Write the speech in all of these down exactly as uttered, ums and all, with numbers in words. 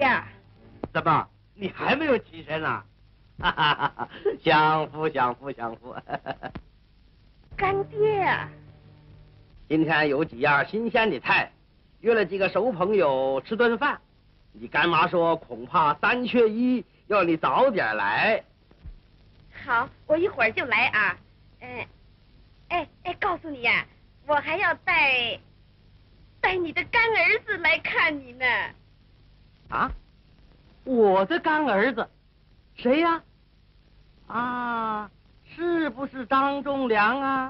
呀。 怎么，你还没有起身啊？哈哈哈！享福享福享福！ 干爹啊， 今天有几样新鲜的菜，约了几个熟朋友吃顿饭。你干妈说恐怕三缺一，要你早点来。 好，我一会儿就来啊。嗯，哎哎，告诉你呀、啊，我还要带带你的干儿子来看你呢。 啊？我的干儿子？谁呀？啊，是不是张仲良啊？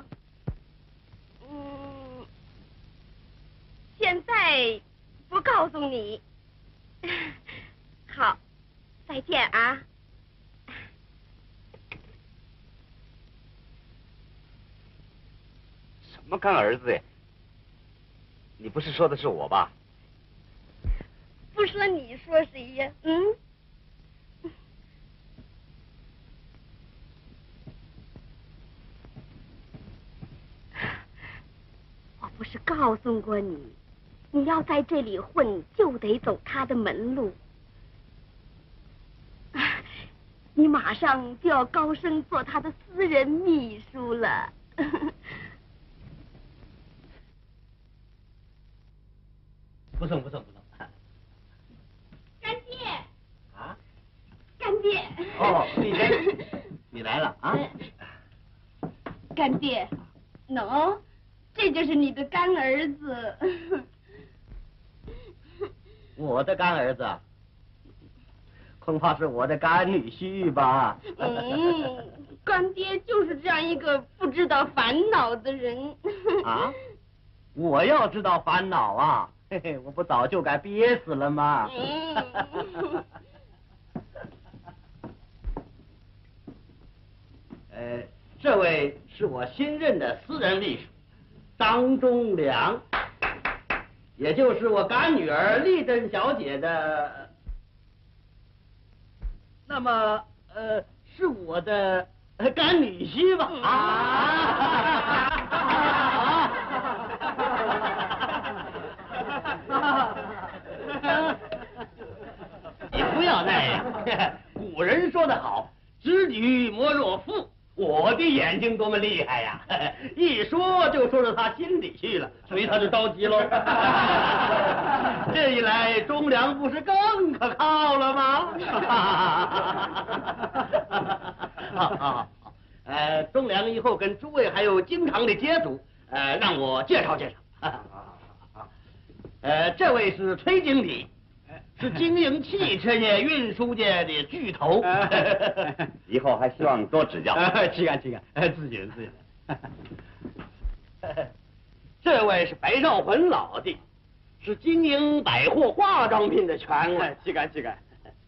嗯，现在不告诉你。好，再见啊。 什么干儿子呀？你不是说的是我吧？ 不说你说谁呀？嗯。我不是告诉过你，你要在这里混，就得走他的门路。你马上就要高升做他的私人秘书了。 不送不送不送。 干爹。 啊？ 干爹。 哦，丽珍，你来了啊？ 干爹，喏，这就是你的干儿子。 我的干儿子，恐怕是我的干女婿吧？ 嗯，干爹就是这样一个不知道烦恼的人。 啊？我要知道烦恼啊，嘿嘿，我不早就该憋死了吗？嗯。呃，这位是我新任的私人秘书，张忠良，也就是我干女儿丽珍小姐的。那么，呃，是我的干女婿吧？啊！你不要那样，古人说得好，知女莫若父。我的眼睛多么厉害呀！一说就说到他心里去了，所以他就着急喽。这一来，忠良不是更可靠了吗？好好好，呃，忠良以后跟诸位还有经常的接触，呃，让我介绍介绍。呃，这位是崔经理。是经营汽车业、运输界的巨头， 以后还希望多指教。 岂敢岂敢，自己人自己人。这位是白少魂老弟，是经营百货化妆品的权威，岂敢岂敢。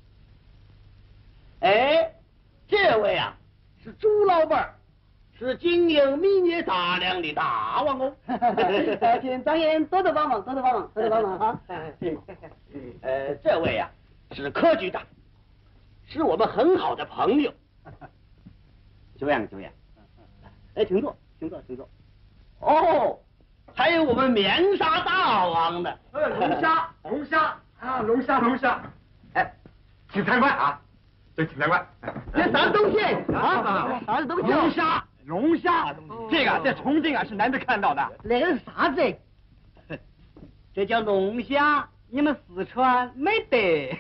哎，这位啊是朱老板，是经营迷你大量的大王哦。 请张爷多多帮忙，多多帮忙，多多帮忙啊！ 呃，这位啊是柯局长，是我们很好的朋友。 久仰久仰。 哎，请坐，请坐，请坐。 哦，还有我们棉纱大王呢。 呃，龙虾，龙虾啊，龙虾，龙虾。哎，请参观啊！对，请参观。 这啥东西啊？啥东西？ 龙虾，龙虾，这个在重庆啊是难得看到的。 那个是啥子？ 这叫龙虾，你们四川没得。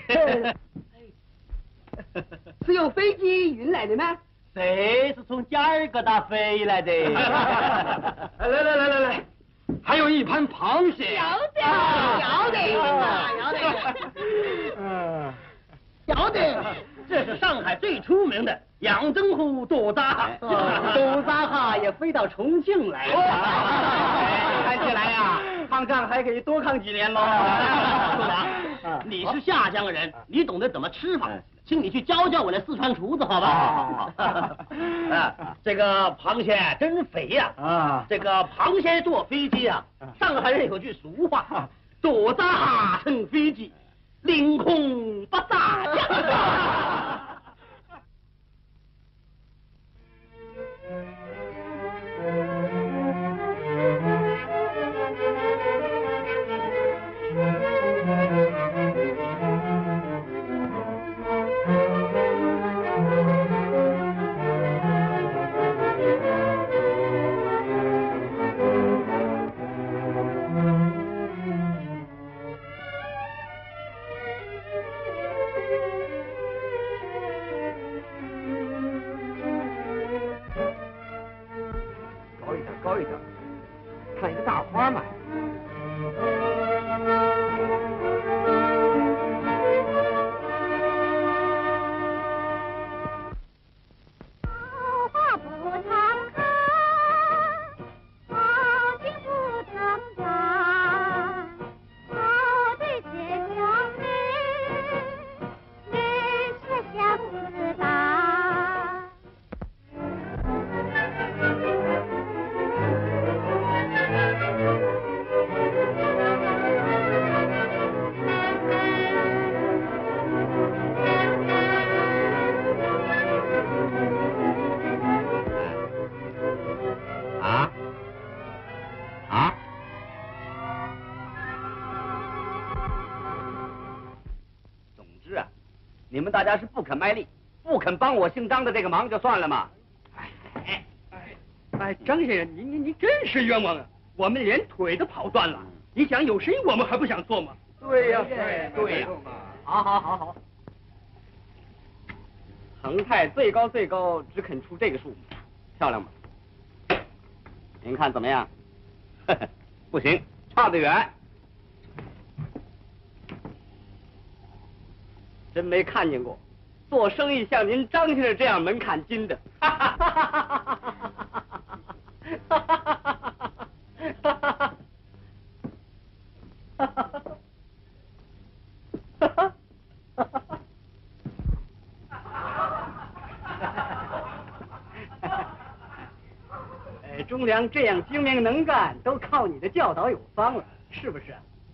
是由飞机运来的吗？ 谁是从加尔各答飞来的？ 来来来来来，还有一盘螃蟹。 要得，要得，要得。 嗯， 要得。这是上海最出名的养蒸湖多扎哈， 多扎哈也飞到重庆来了。 看起来呀，抗战还可以多抗几年喽。忠良，你是下江人，你懂得怎么吃法，请你去教教我那四川厨子，好吧？啊，这个螃蟹真肥呀！啊，这个螃蟹坐飞机啊，上海人有句俗话，多扎哈乘飞机。凌空不炸呀！ 看一个大花嘛。 你们大家是不肯卖力，不肯帮我姓张的这个忙就算了嘛。哎哎哎哎，张先生，您您您真是冤枉啊！我们连腿都跑断了，你想有生意我们还不想做吗？ 对呀， 对对呀。 好好好好。 恒泰最高最高只肯出这个数目，漂亮吗？您看怎么样？不行，差得远。真没看见过做生意像您张先生这样门槛金的。 哎，忠良这样精明能干，都靠你的教导有方了，是不是？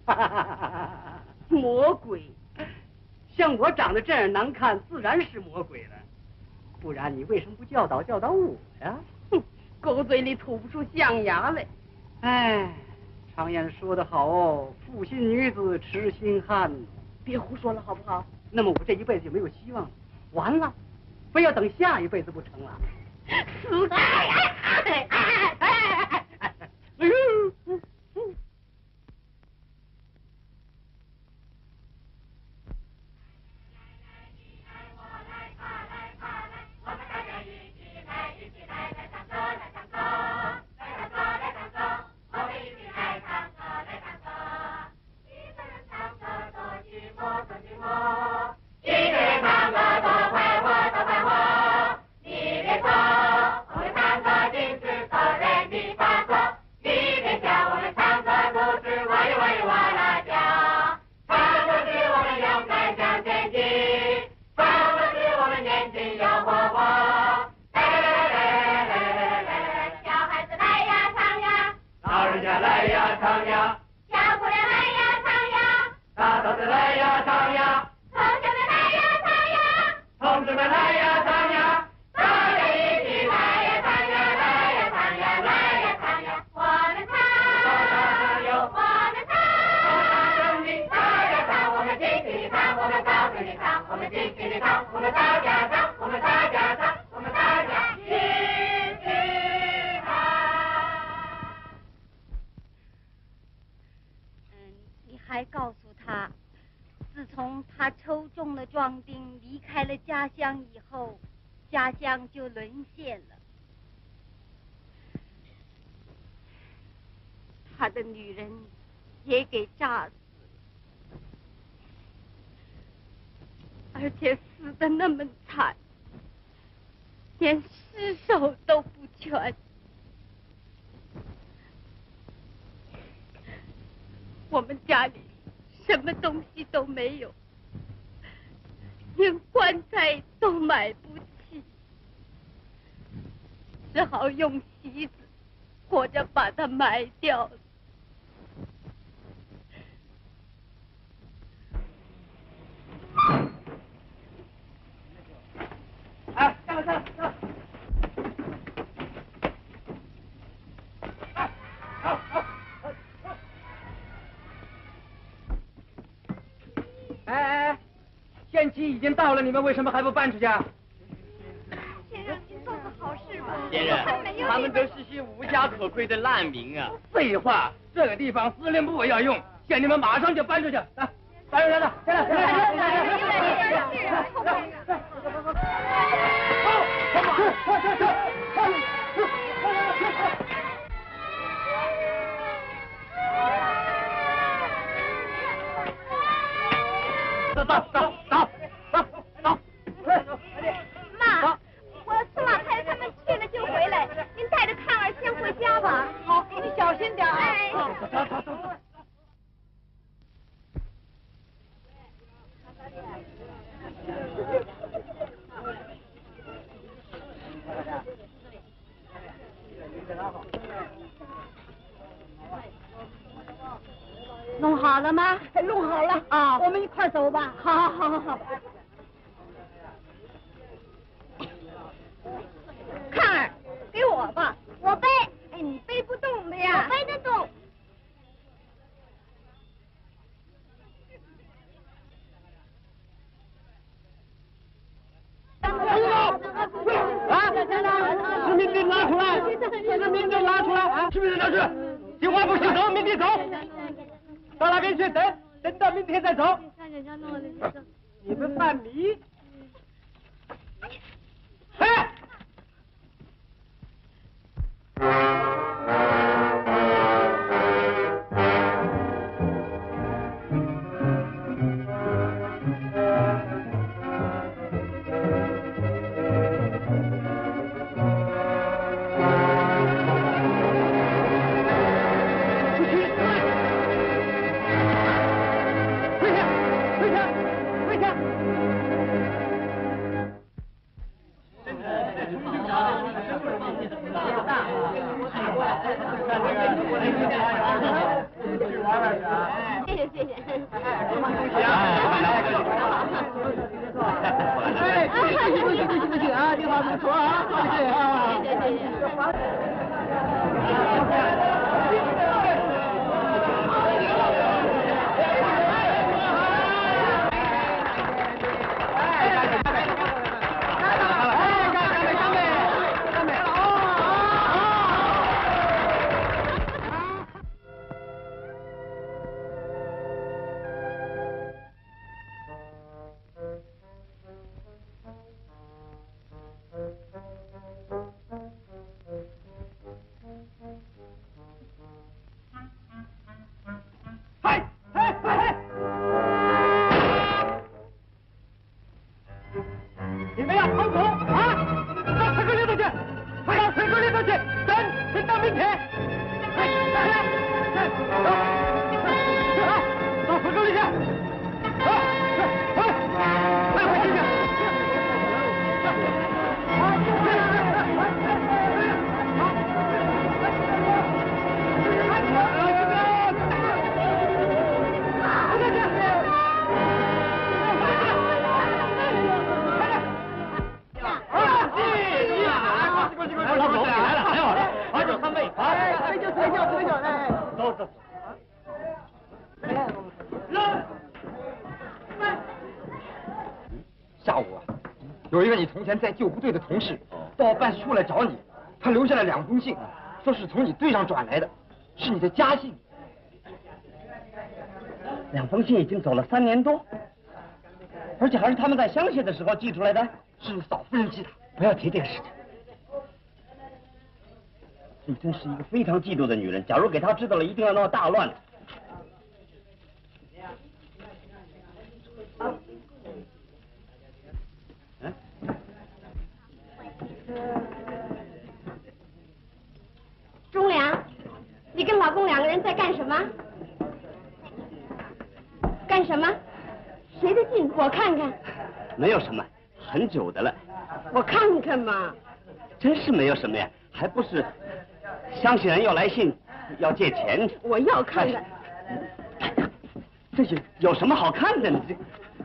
魔鬼！像我长得这样难看，自然是魔鬼了。不然你为什么不教导教导我呀？ 哼，狗嘴里吐不出象牙来。 哎，常言说得好哦，负心女子痴心汉。 别胡说了，好不好？ 那么我这一辈子就没有希望了，完了，非要等下一辈子不成了。 死哎哎哎哎哎哎！哎呦！ 还告诉他，自从他抽中了壮丁，离开了家乡以后，家乡就沦陷了。他的女人也给炸死了，而且死得那么惨，连尸首都不全。我们家里什么东西都没有，连棺材都买不起，只好用席子活着把它埋掉了。 哎，下来下来下来！哎哎，限期已经到了，你们为什么还不办出去？ 先生，您做个好事吧。 先生，他们都是些无家可归的难民啊。 废话，这个地方司令部要用，限你们马上就搬出去。来，搬出来了，下来，下来，下来，下来， 后面快，快，快，快，快！ 走走走走走走。 妈，我送老太太他们去了就回来，您带着康儿先回家吧。好，你小心点。哎， 走走走走。 弄好了吗？弄好了啊，我们一块走吧。好，好，好，好，好。康儿，给我吧，我背。哎，你背不动的呀。我背得动。 啊！实名证拿出来，实名证拿出来啊！实名证拿出来，计划不行走，明天走。到那边去等，等到明天再走。你们犯迷？哎！ 谢谢谢谢。 哎，不行不行不行啊！你好，不错啊，谢谢啊。 谢谢谢谢。 下午啊，有一个你从前在救护队的同事到办事处来找你，他留下了两封信，说是从你队上转来的，是你的家信。 两封信已经走了三年多，而且还是他们在乡下的时候寄出来的。 是嫂夫人寄的， 不要提这个事情。你真是一个非常嫉妒的女人，假如给她知道了，一定要闹大乱的。嗯？ 忠良，你跟老公两个人在干什么？干什么？谁的信？我看看。 没有什么，很久的了。 我看看嘛。 真是没有什么呀，还不是乡下人要来信，要借钱。 我要看看。 这有有什么好看的？你这。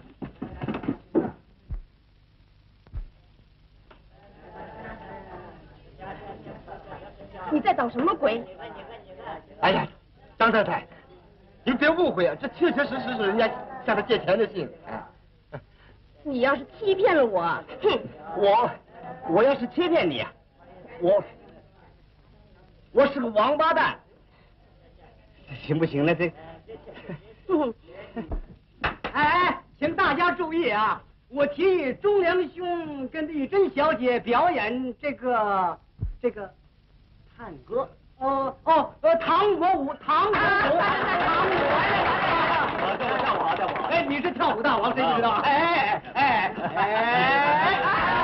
你在找什么鬼？ 哎呀，张太太，您别误会啊，这确确实实是人家向他借钱的信。哎， 你要是欺骗了我，哼！ 我我要是欺骗你，我我是个王八蛋，行不行呢？这， 哎哎，请大家注意啊！我提议忠良兄跟丽珍小姐表演这个这个探戈。哦哦，呃，唐国舞，唐国舞，唐国。 好，叫我，叫我，叫我。 哎，你是跳舞大王，谁不知道？哎哎哎哎！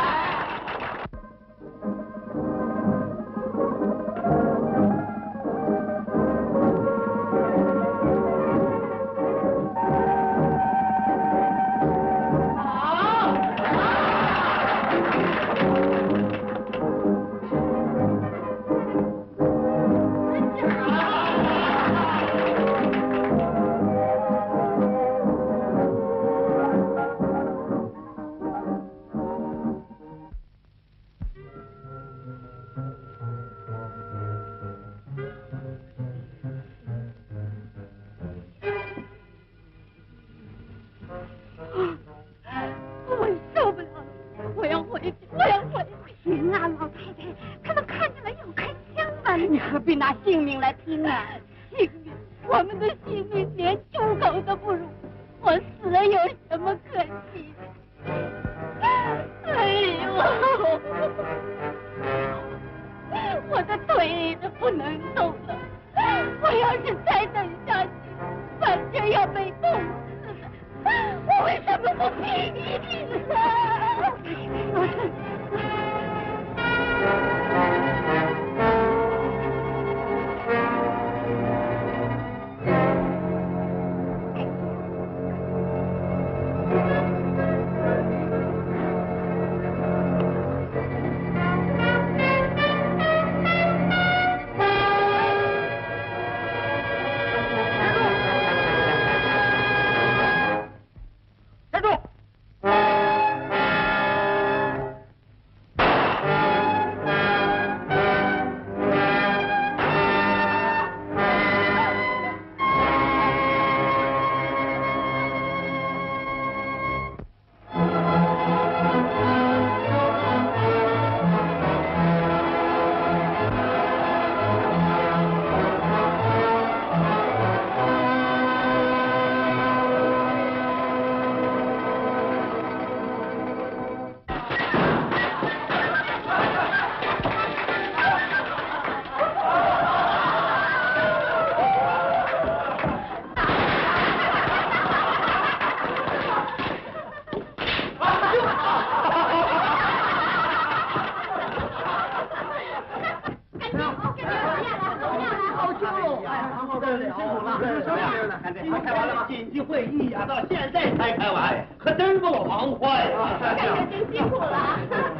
紧急会议呀，到现在才开完，可真给我忙坏了。 大家真辛苦了。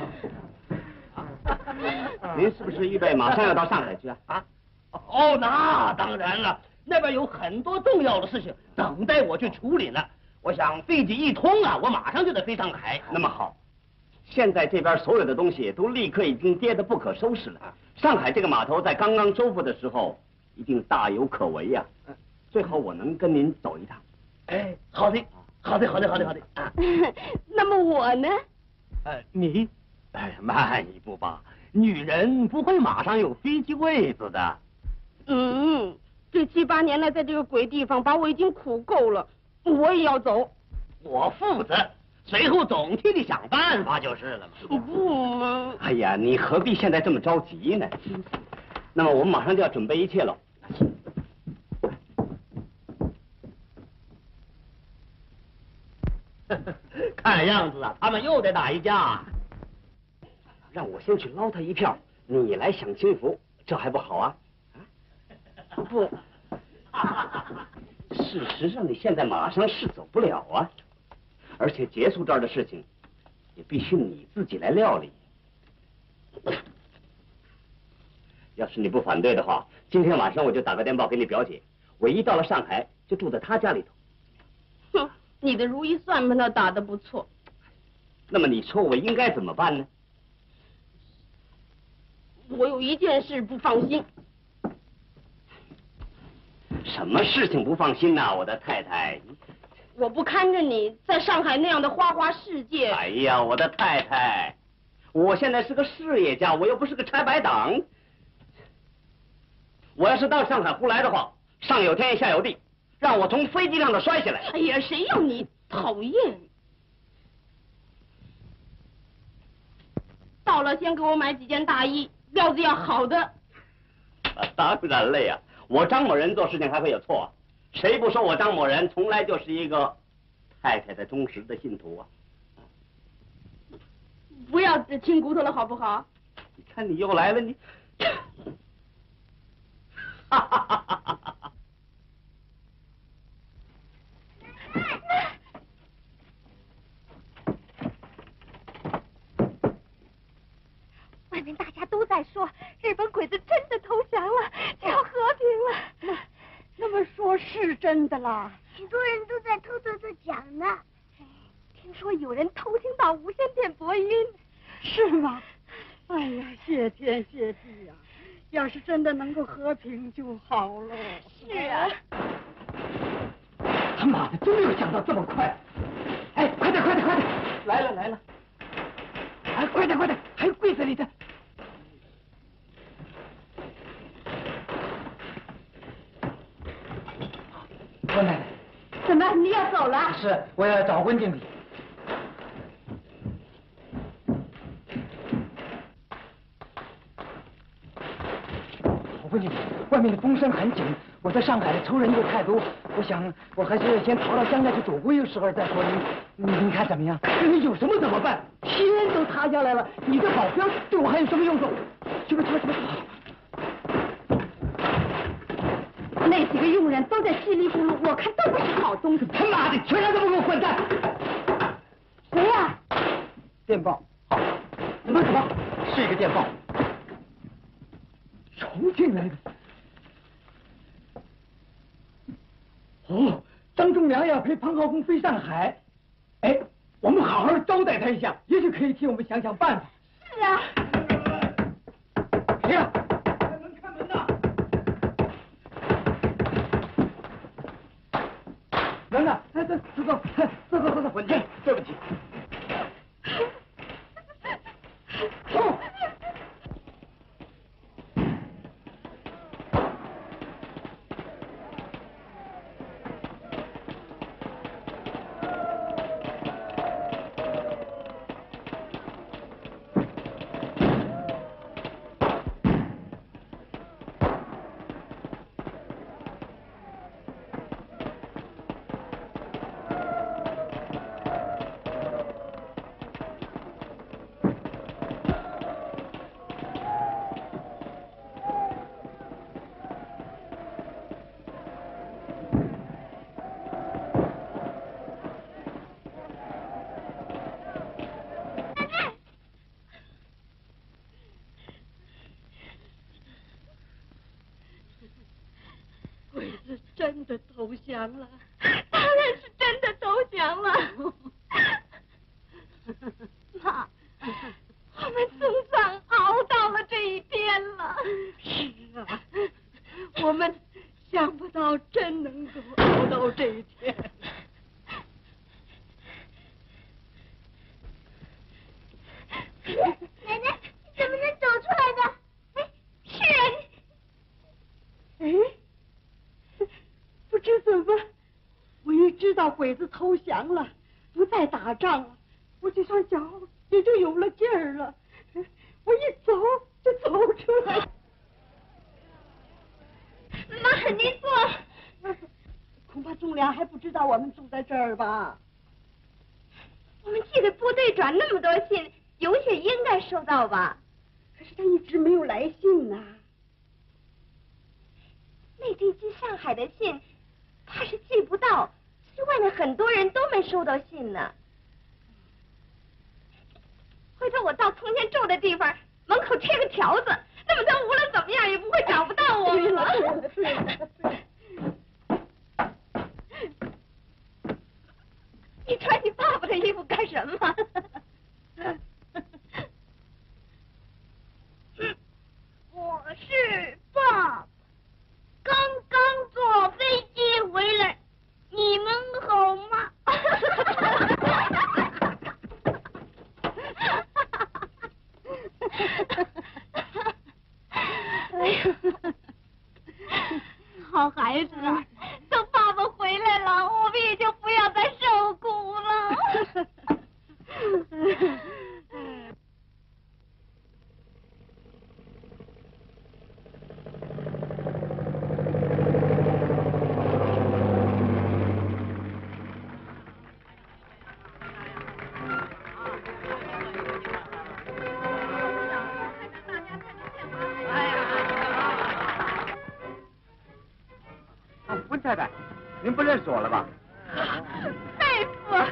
您是不是预备马上要到上海去啊？ 啊？哦，那当然了，那边有很多重要的事情等待我去处理呢。我想飞机一通啊，我马上就得飞上海。 那么好，现在这边所有的东西都立刻已经跌得不可收拾了。上海这个码头在刚刚收复的时候，一定大有可为呀。最好我能跟您走一趟。 哎，好的，好的，好的，好的，好的。啊、 那么我呢？ 呃，你，哎，慢一步吧。女人不会马上有飞机位子的。 嗯，这七八年来在这个鬼地方把我已经苦够了，我也要走。 我负责，随后总替你想办法就是了嘛。 不嘛。 哎呀，你何必现在这么着急呢？那么我们马上就要准备一切了。 看样子啊，他们又得打一架。 让我先去捞他一票，你来享清福，这还不好啊？啊，不，事实上你现在马上是走不了啊，而且结束这儿的事情，也必须你自己来料理。要是你不反对的话，今天晚上我就打个电报给你表姐，我一到了上海就住在她家里头。 哼，你的如意算盘倒打得不错。 那么你说我应该怎么办呢？ 我有一件事不放心。 什么事情不放心呐，我的太太？ 我不看着你在上海那样的花花世界。 哎呀，我的太太，我现在是个事业家，我又不是个拆白党。我要是到上海胡来的话，上有天下有地，让我从飞机上头摔下来。 哎呀，谁要你？讨厌！到了先给我买几件大衣，料子要好的。 啊，当然了呀，我张某人做事情还会有错啊？谁不说我张某人从来就是一个太太的忠实的信徒啊。 不要亲骨头了，好不好？ 你看你又来了，你。哈哈哈哈哈哈！ 外面大家都在说，日本鬼子真的投降了，就要和平了。 那么说是真的啦？ 许多人都在偷偷的讲呢。听说有人偷听到无线电播音。 是吗？哎呀，谢天谢地呀！要是真的能够和平就好了。 是啊。 他妈的，真没有想到这么快！哎，快点，快点，快点！来了，来了！哎，快点，快点！还有柜子里的。我奶奶。 怎么，你要走了？ 是，我要找温经理。温经理，外面的风声很紧，我在上海的仇人又太多，我想我还是先逃到乡下去躲过一个时候再说。您您您看怎么样？你有什么怎么办？天都塌下来了，你的保镖对我还有什么用处？去吧去吧去吧。 那几个佣人都在稀里糊涂，我看都不是好东西。 他妈的，全让他们给我混蛋！ 谁呀？ 电报。好，什么什么？是一个电报。重庆来的。哦，张忠良要陪庞浩峰飞上海。哎，我们好好招待他一下，也许可以替我们想想办法。 是啊。 谁呀？开门，开门呐！人呢？哎，走走走，走走走走，文静，对不起。走。 真的投降了，当然是真的投降了。妈，我们总算熬到了这一天了。是啊，我们想不到真能够熬到这一天。 奶奶，你怎么能走出来的？哎，是啊， 你。哎。不知怎么，我一知道鬼子投降了，不再打仗了，我这双脚也就有了劲儿了。我一走就走出来。 妈，您坐。 恐怕忠良还不知道我们住在这儿吧？ 我们寄给部队转那么多信，有些应该收到吧？ 可是他一直没有来信呐、啊。 内地寄上海的信。怕是寄不到，其实外面很多人都没收到信呢。回头我到从前住的地方门口贴个条子，那么他无论怎么样也不会找不到我们了。 对了，对了。 你穿你爸爸的衣服干什么？我是爸爸。刚刚坐飞机回来，你们好吗？哎呀，好孩子啊！等爸爸回来了，我们也就不要再受苦了。 温太太，您不认识我了吧？ 大夫，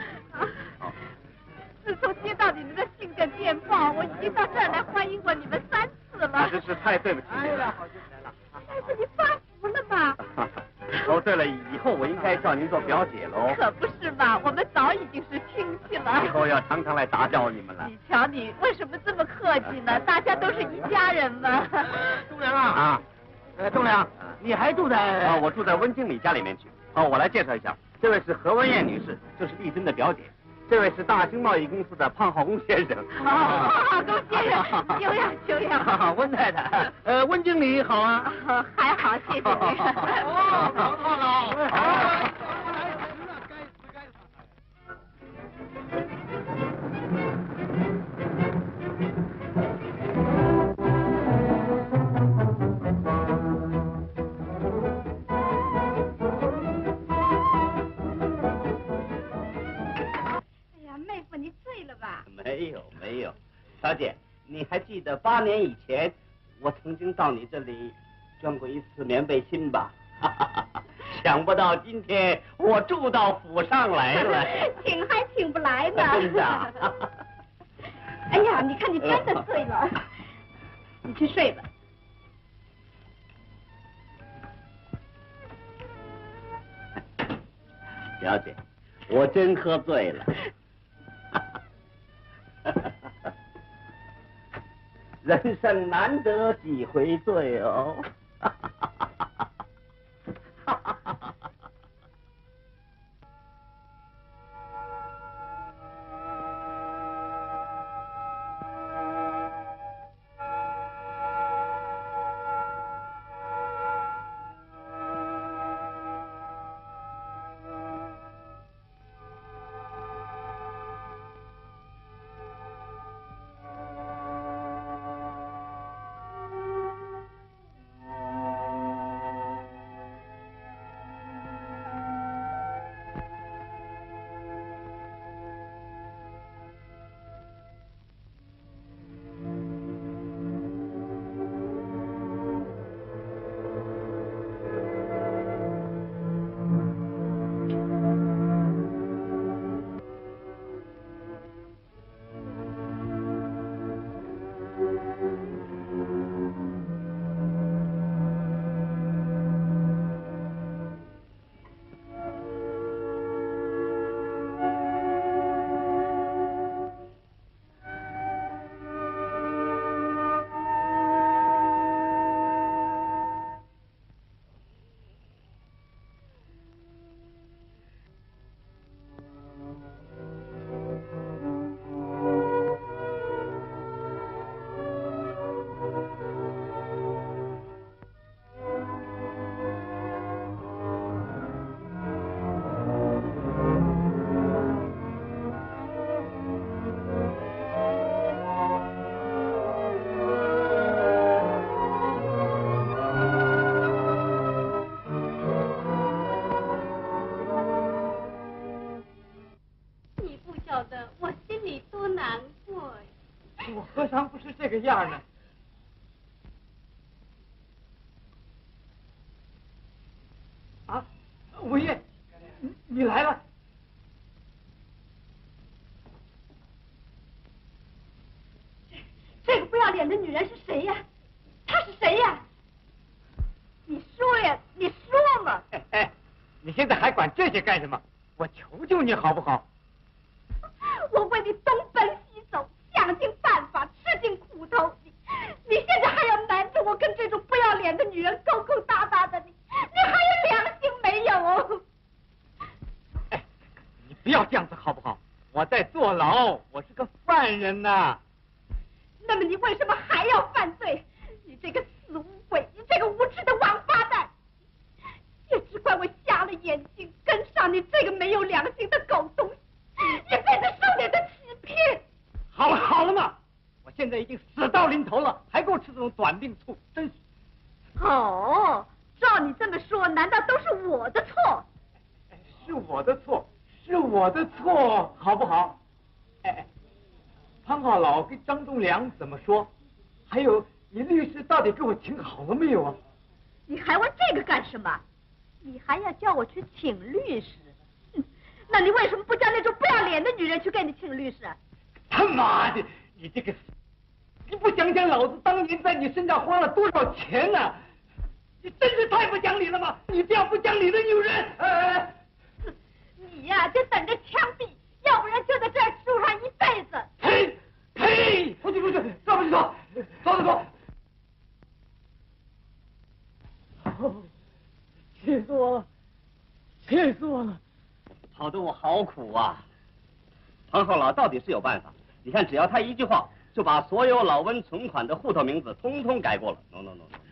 自从接到你们的信件电报，我已经到这儿来欢迎过你们三次了。 真是太对不起您了。 大夫，你发福了吧？ 哦，对了，以后我应该叫您做表姐喽。 可不是嘛，我们早已经是亲戚了。 以后要常常来打搅你们了。 你瞧你为什么这么客气呢？大家都是一家人嘛。 栋梁啊啊， 呃，栋梁，你还住在？ 啊，我住在温经理家里面去。哦，我来介绍一下，这位是何文艳女士，就是丽珍的表姐。这位是大兴贸易公司的胖浩公先生。 胖浩公先生，久仰久仰。 温太太，呃，温经理好啊。 还好，谢谢你。 哦，好好好。 没有没有，小姐，你还记得八年以前我曾经到你这里捐过一次棉被芯吧？想不到今天我住到府上来了， 请还请不来呢。 真的。 哎呀，你看你真的醉了，你去睡吧。 小姐，我真喝醉了。人生难得几回醉哦。 何尝不是这个样呢？啊，文烨，你你来了。 这个不要脸的女人是谁呀？她是谁呀？你说呀，你说嘛！ 哎哎，你现在还管这些干什么？我求求你好不好？ 我为你东奔西走，想尽办法，吃尽苦头，你你现在还要瞒着我跟这种不要脸的女人勾勾搭搭的，你你还有良心没有？ 哎，你不要这样子好不好？我在坐牢，我是个犯人呐。 那么你为什么还要犯罪？你这个死乌鬼，你这个无耻的王八蛋！也只怪我瞎了眼睛，跟上你这个没有良心的狗东西，一辈子受你的欺骗。 好了好了嘛，我现在已经死到临头了，还给我吃这种短命醋，真是。 哦，照你这么说，难道都是我的错？ 是我的错，是我的错，好不好？哎哎，潘浩老跟张忠良怎么说？还有，你律师到底给我请好了没有啊？ 你还问这个干什么？ 你还要叫我去请律师？那你为什么不叫那种不要脸的女人去给你请律师？ 他妈的，你这个，你不想想老子当年在你身上花了多少钱呢、啊？你真是太不讲理了吗？你这样不讲理的女人！哎， 你呀、啊，就等着枪毙，要不然就在这儿住上一辈子。 呸呸！不去不去，走不去走，走走走。哦，气死我了，气死我了！ 跑得我好苦啊！庞后老到底是有办法，你看，只要他一句话，就把所有老温存款的户头名字通通改过了。no no no no。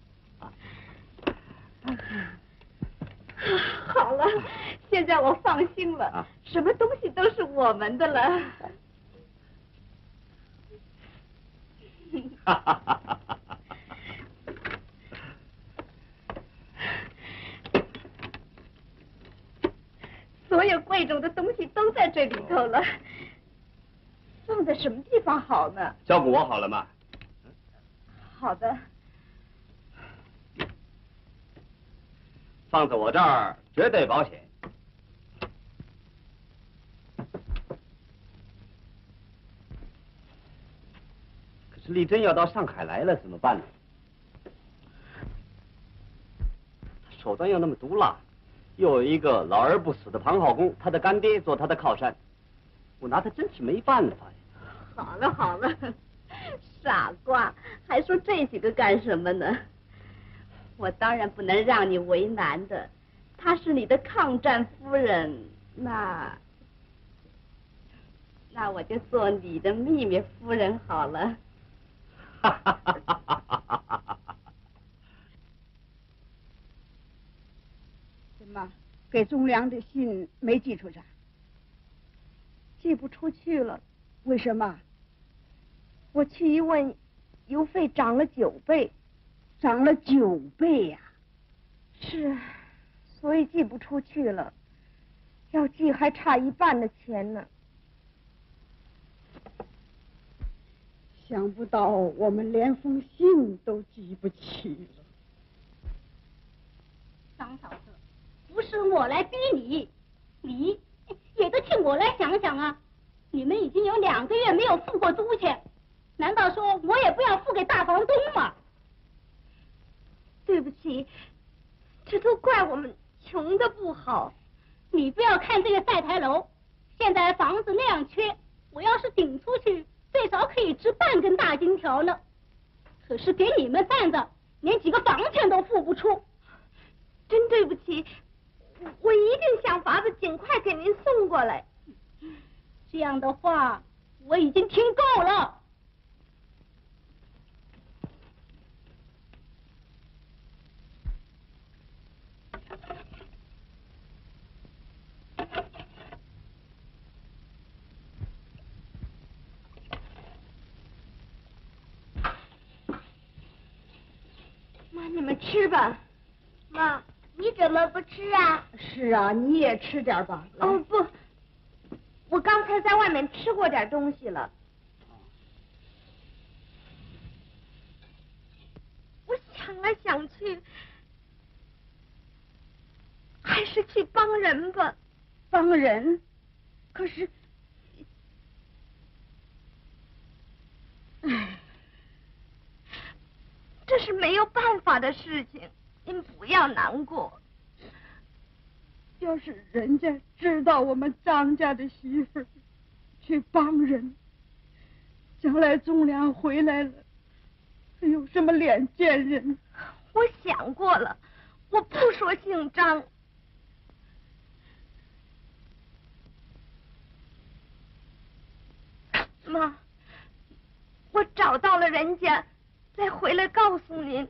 好了，现在我放心了，啊、什么东西都是我们的了。 哈哈哈哈哈！ 所有贵重的东西都在这里头了，放在什么地方好呢？ 交给我好了吗？ 好的。 放在我这儿绝对保险。可是丽珍要到上海来了，怎么办呢？手段又那么毒辣，又有一个老而不死的庞浩公，他的干爹做他的靠山，我拿他真是没办法呀。 好了好了，傻瓜，还说这几个干什么呢？我当然不能让你为难的，她是你的抗战夫人，那那我就做你的秘密夫人好了。 哈哈哈哈哈哈！ 怎么，给忠良的信没寄出去？ 寄不出去了，为什么？我去一问，邮费涨了九倍。 涨了九倍呀、啊！ 是，所以寄不出去了，要寄还差一半的钱呢。 想不到我们连封信都寄不起了。 张嫂子，不是我来逼你，你也得替我来想想啊！你们已经有两个月没有付过租钱，难道说我也不要付给大房东吗？ 对不起，这都怪我们穷的不好。 你不要看这个晒台楼，现在房子那样缺，我要是顶出去，最少可以值半根大金条呢。可是给你们办的，连几个房钱都付不出。 真对不起，我一定想法子尽快给您送过来。 这样的话，我已经听够了。 妈，你们吃吧。 妈，你怎么不吃啊？ 是啊，你也吃点吧。 哦不，我刚才在外面吃过点东西了。我想来想去，还是去帮人吧。 帮人？可是， 唉，这是没有办法的事情，您不要难过。 要是人家知道我们张家的媳妇儿去帮人，将来忠良回来了，还有什么脸见人？ 我想过了，我不说姓张。妈，我找到了人家，再回来告诉您。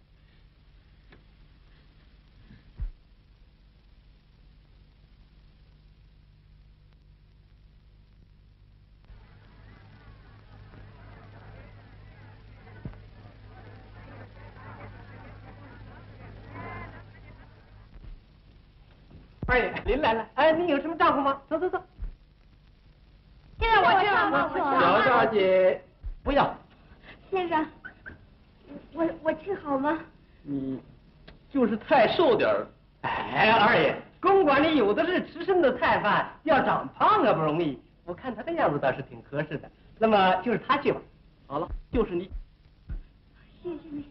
二爷，您来了。哎，你有什么账户吗？走走走。 先生，我去了，我去了。 小大姐，不要。 先生，我我去好吗？ 你就是太瘦点儿， 哎，二爷，公馆里有的是吃剩的菜饭，要长胖啊不容易。我看他的样子倒是挺合适的，那么就是他去吧。好了，就是你。 谢谢你。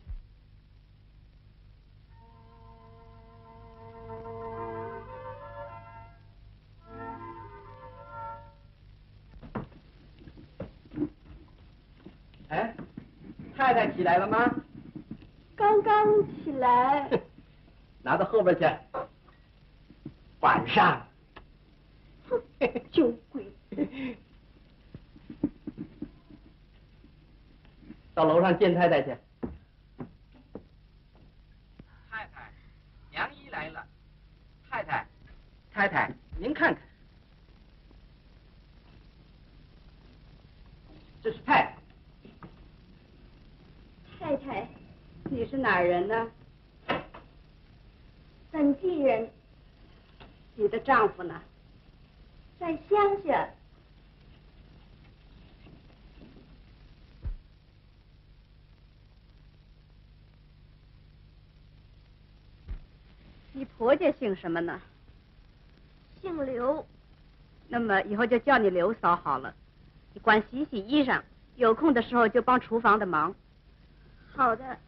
哎，太太起来了吗？ 刚刚起来。 拿到后边去。晚上。 酒鬼。 到楼上见太太去。 太太，娘姨来了。太太，太太，您看看，这是太太。 太太，你是哪儿人呢？本地人。你的丈夫呢？在乡下。你婆家姓什么呢？姓刘。那么以后就叫你刘嫂好了。你管洗洗衣裳，有空的时候就帮厨房的忙。好的。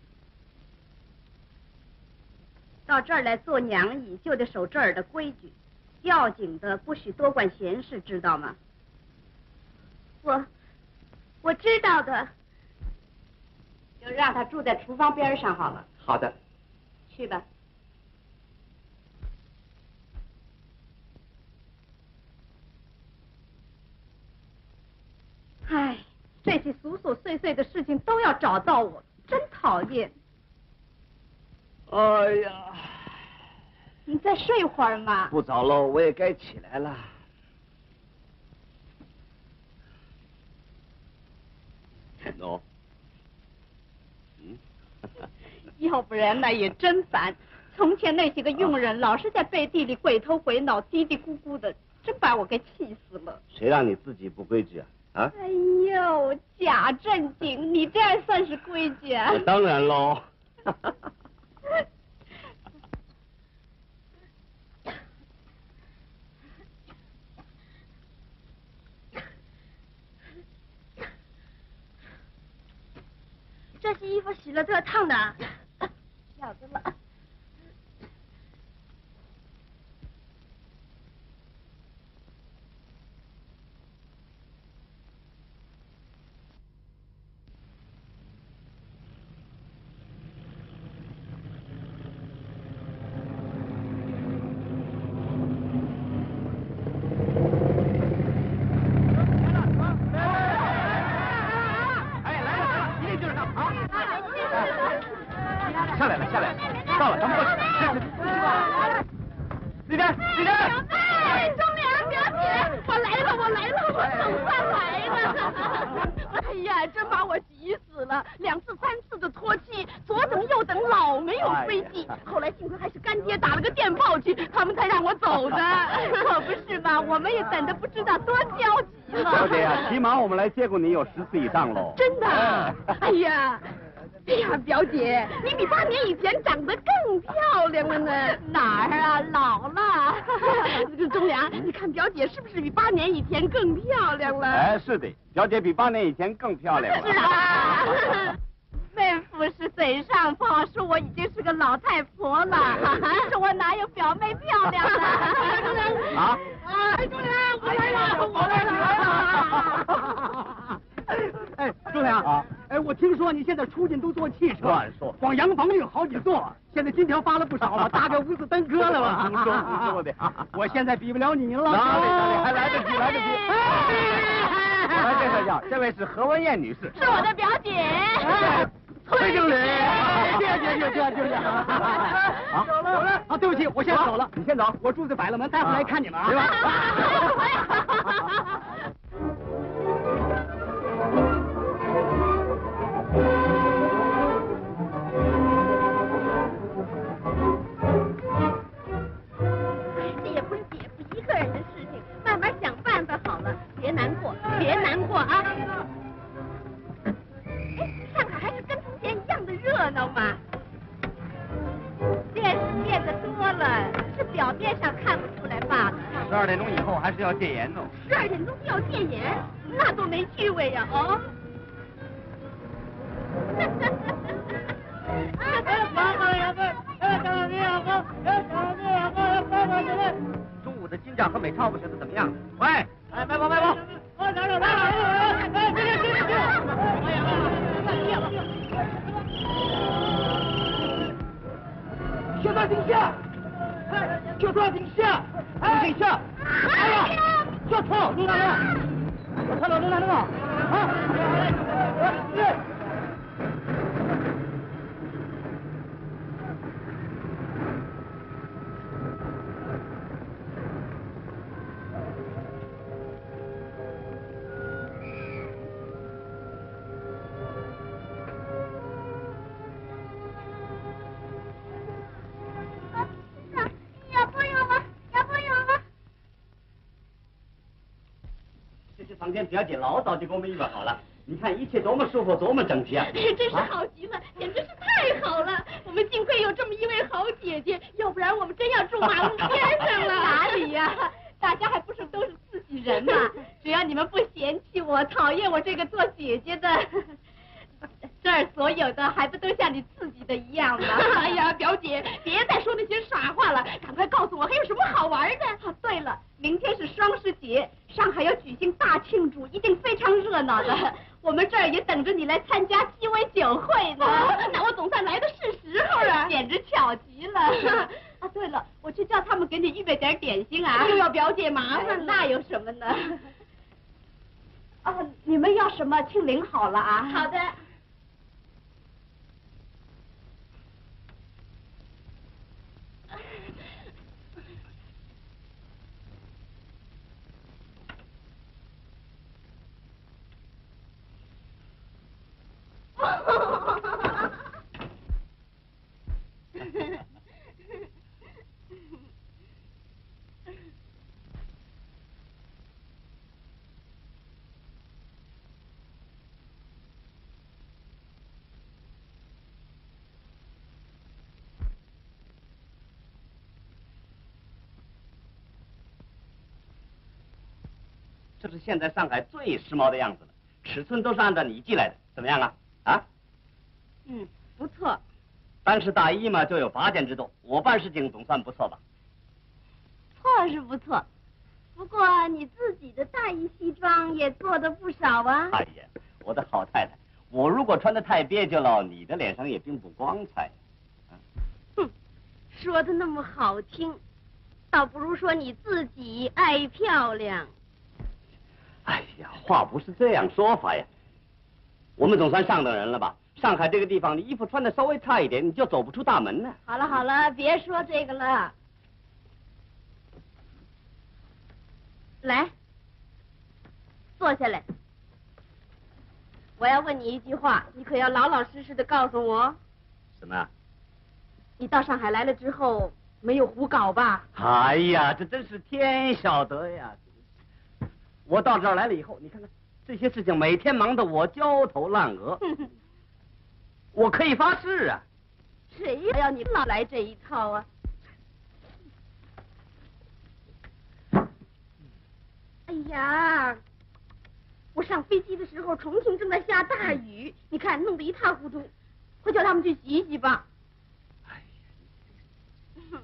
到这儿来做娘姨，就得守这儿的规矩。要紧的不许多管闲事，知道吗？我我知道的。就让他住在厨房边上好了。 好的。 去吧。唉，这些琐琐碎碎的事情都要找到我，真讨厌。 哎呀， 你再睡会儿嘛。 不早喽，我也该起来了。喏，嗯， 要不然那也真烦。从前那些个佣人老是在背地里鬼头鬼脑、嘀嘀咕咕的，真把我给气死了。 谁让你自己不规矩啊？啊！ 哎呦，假正经，你这样算是规矩啊？ 当然喽。 这些衣服洗了都要烫的，晓得了。 下来了，下来了，到了，咱们过去。那边，那边。 哎，钟良表姐，我来了，我来了，我总算来了。哎呀，真把我急死了，两次三次的拖气，左等右等，老没有飞机。后来幸亏还是干爹打了个电报去，他们才让我走的。可不是嘛，我们也等得不知道多焦急了。 小姐呀，起码我们来接过你有十次以上喽。 真的？哎呀。哎呀，表姐，你比八年以前长得更漂亮了呢。哪儿啊，老了。钟良，你看表姐是不是比八年以前更漂亮了？ 哎，是的，表姐比八年以前更漂亮了。 是啊。妹夫是嘴上炮，说我已经是个老太婆了，说我哪有表妹漂亮呢？钟良啊！ 哎，钟良，我来了，我来了。 哎，钟良啊，哎，我听说你现在出进都坐汽车， 乱说， 光洋房就有好几座，现在金条发了不少了，大概五子登科了吧？ 胡说胡说的， 我现在比不了你了。 哪里哪里，还来得及，来得及。我来介绍一下，这位是何文艳女士， 是我的表姐。 崔经理，谢谢谢谢谢谢。啊，走了走了。啊，对不起，我先走了。 你先走， 我住在百乐门，待会儿来看你们啊。 对吧？ 这也不是姐夫一个人的事情，慢慢想办法好了，别难过，别难过啊！哎，上海还是跟从前一样的热闹嘛。电视店的表面上看不出来罢了。 十二点钟以后还是要戒严哦。 十二点钟要戒严，那多没趣味呀！哦。 中午的金匠和美超不学的怎么样？喂，哎，卖包卖包。哎，来了来了，哎，别别别别！哎呀，灭了！血断顶下，哎，血断顶下，哎，顶下！哎呀，小偷，你哪个？我看到你哪个？啊！哎。 房间表姐老早就给我们预备好了，你看一切多么舒服，多么整齐啊！ 真是好极了，简直是太好了！我们幸亏有这么一位好姐姐，要不然我们真要住马路边上了。哪里呀？大家还不是都是自己人嘛！只要你们不嫌弃我、讨厌我这个做姐姐的，这儿所有的还不都像你自己的一样吗？哎呀，表姐，别再说那些傻话了，赶快告诉我还有什么好玩的。对了，明天是双十节，上海要举行大庆祝，一定非常热闹的。我们这儿也等着你来参加鸡尾酒会呢。哦、那我总算来的是时候啊，简直巧极了。啊，对了，我去叫他们给你预备点点心啊。又要表姐麻烦了。那有什么呢？啊，你们要什么，请领好了啊。好的。 这是现在上海最时髦的样子了，尺寸都是按照你寄来的，怎么样啊？啊？ 嗯，不错。 单是大衣嘛，就有拔剑之度，我办事情总算不错吧？ 错是不错，不过你自己的大衣西装也做的不少啊。 哎呀，我的好太太，我如果穿的太蹩脚了，你的脸上也并不光彩。 啊、哼，说的那么好听，倒不如说你自己爱漂亮。 哎呀，话不是这样说法呀。我们总算上等人了吧？上海这个地方，你衣服穿的稍微差一点，你就走不出大门呢。 好了好了，别说这个了。来，坐下来。我要问你一句话，你可要老老实实的告诉我。 什么？ 你到上海来了之后，没有胡搞吧？ 哎呀，这真是天晓得呀！我到这儿来了以后，你看看这些事情，每天忙得我焦头烂额。我可以发誓啊！ 谁要你老来这一套啊？哎呀，我上飞机的时候，重庆正在下大雨，你看弄得一塌糊涂，快叫他们去洗一洗吧。哎呀！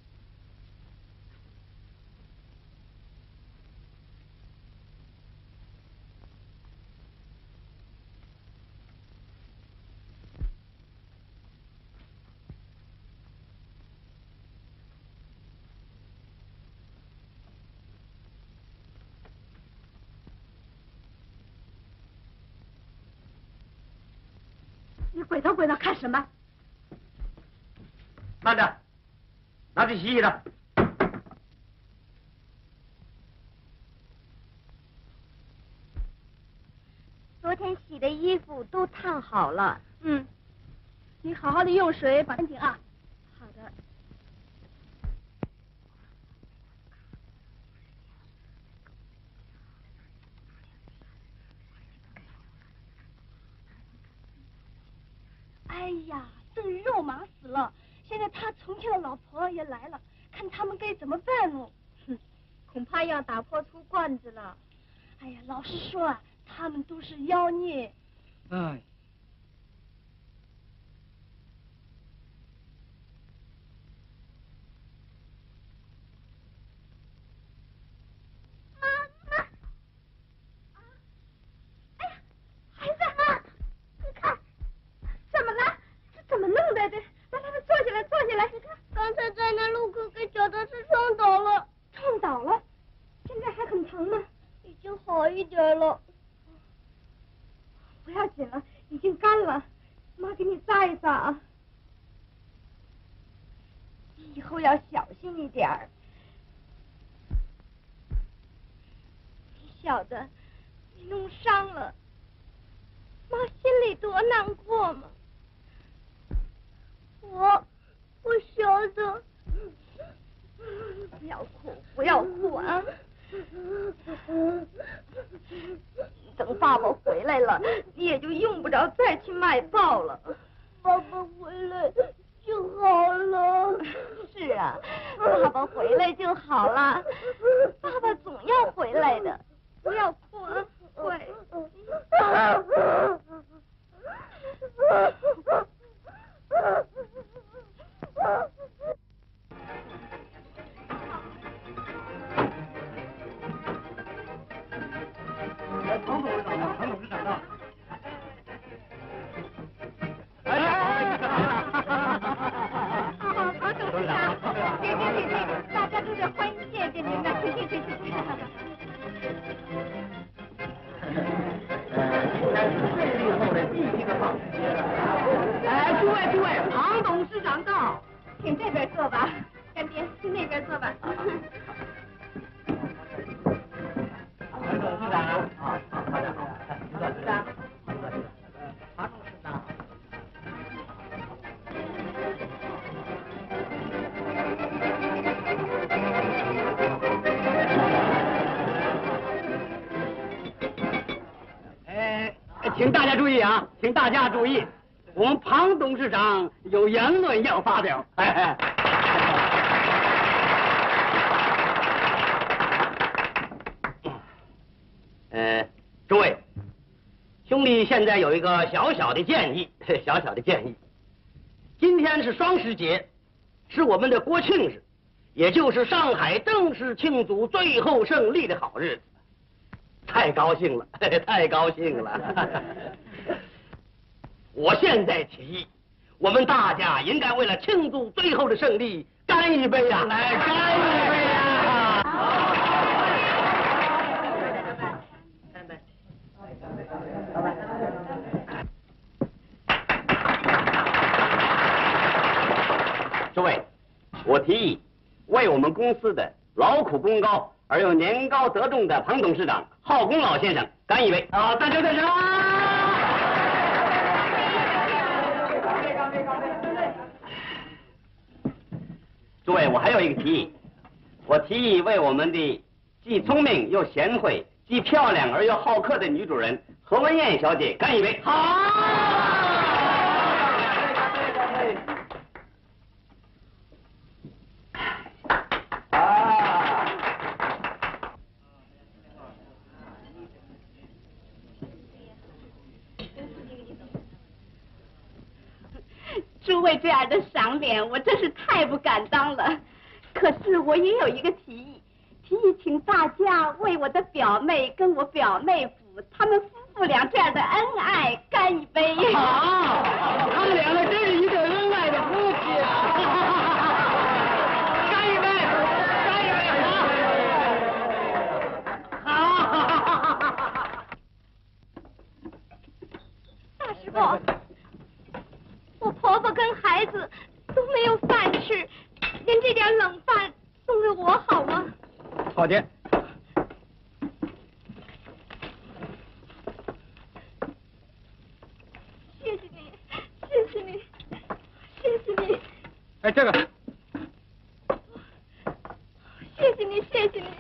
你鬼头鬼脑看什么？ 慢着，拿去洗洗的。 昨天洗的衣服都烫好了。 嗯，你好好的用水把干净啊。 好的。 哎呀，真肉麻死了！ 现在他从前的老婆也来了，看他们该怎么办哦。哼，恐怕要打破粗罐子了。哎呀，老实说啊，他们都是妖孽。 哎。 请大家注意啊！请大家注意，我们庞董事长有言论要发表。哎哎。呃，诸位，兄弟现在有一个小小的建议，小小的建议。今天是双十节，是我们的国庆日，也就是上海正式庆祝最后胜利的好日子。太高兴了，太高兴了！我现在提议，我们大家应该为了庆祝最后的胜利，干一杯呀！来，干一杯呀！干杯！老板，诸位，我提议为我们公司的劳苦功高而又年高德重的庞董事长浩公老先生干一杯！啊，赞成赞成！诸位，我还有一个提议，我提议为我们的既聪明又贤惠、既漂亮而又好客的女主人何文艳小姐干一杯！好。 诸位这样的赏脸，我真是太不敢当了。可是我也有一个提议，提议请大家为我的表妹跟我表妹夫他们夫妇俩这样的恩爱干一杯。 好，他们两个真是一对恩爱的夫妻啊！干一杯，干一杯！好。 大师傅。我婆婆跟孩子都没有饭吃，连这点冷饭送给我好吗？ 好的。 谢谢你，谢谢你，谢谢你。 哎，这个。 谢谢你，谢谢你。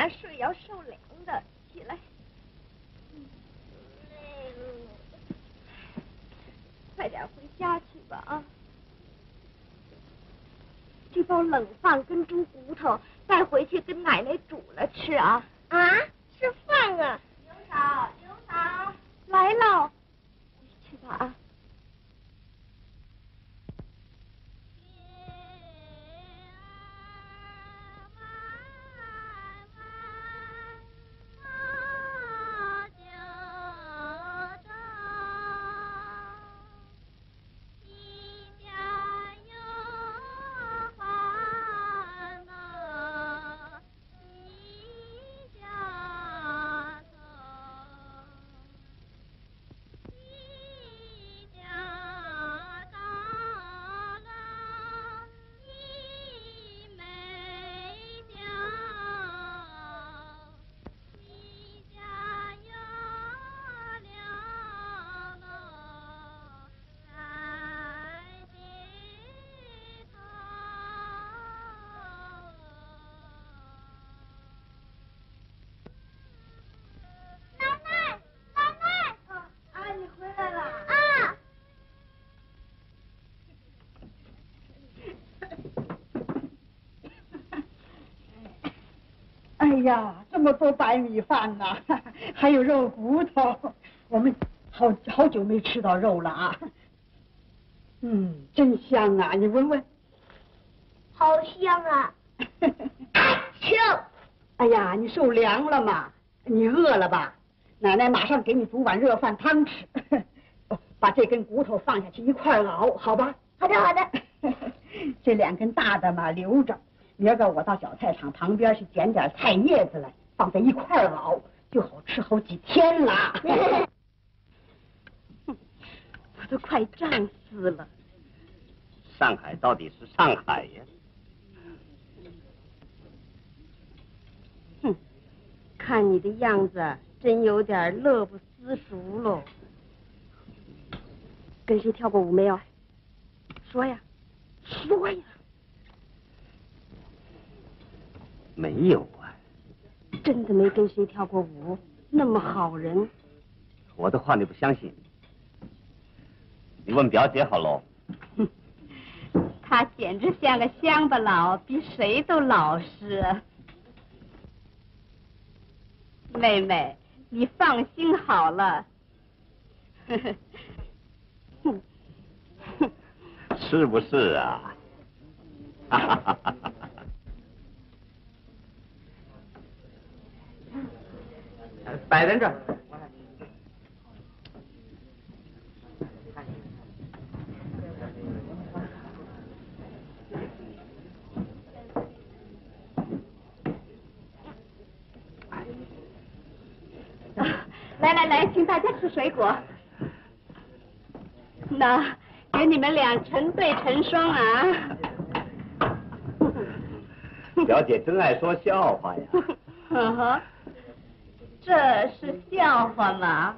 晚上睡要受凉的，起来。快点回家去吧啊！这包冷饭跟猪骨头带回去跟奶奶煮了吃啊！啊，吃饭啊！刘嫂，刘嫂，来喽，去吧啊！ 哎呀，这么多白米饭呐，还有肉骨头，我们好好久没吃到肉了啊。嗯，真香啊，你闻闻。 好香啊！秋， 哎呀，你受凉了嘛？你饿了吧？奶奶马上给你煮碗热饭汤吃。把这根骨头放下去一块熬，好吧？ 好的，好的。 这两根大的嘛留着。明儿个我到小菜场旁边去捡点菜叶子来，放在一块熬，就好吃好几天了。 我都快胀死了。 上海到底是上海呀？ 哼，看你的样子，真有点乐不思蜀喽。跟谁跳过舞没有？说呀，说呀。 没有啊， 真的没跟谁跳过舞，那么好人。 我的话你不相信，你问表姐好喽。 她简直像个乡巴佬，比谁都老实。妹妹，你放心好了。 是不是啊？ 摆在这儿。 来来来，请大家吃水果。那给你们俩成对成双啊！ 表姐真爱说笑话呀。 呵呵，这是笑话吗？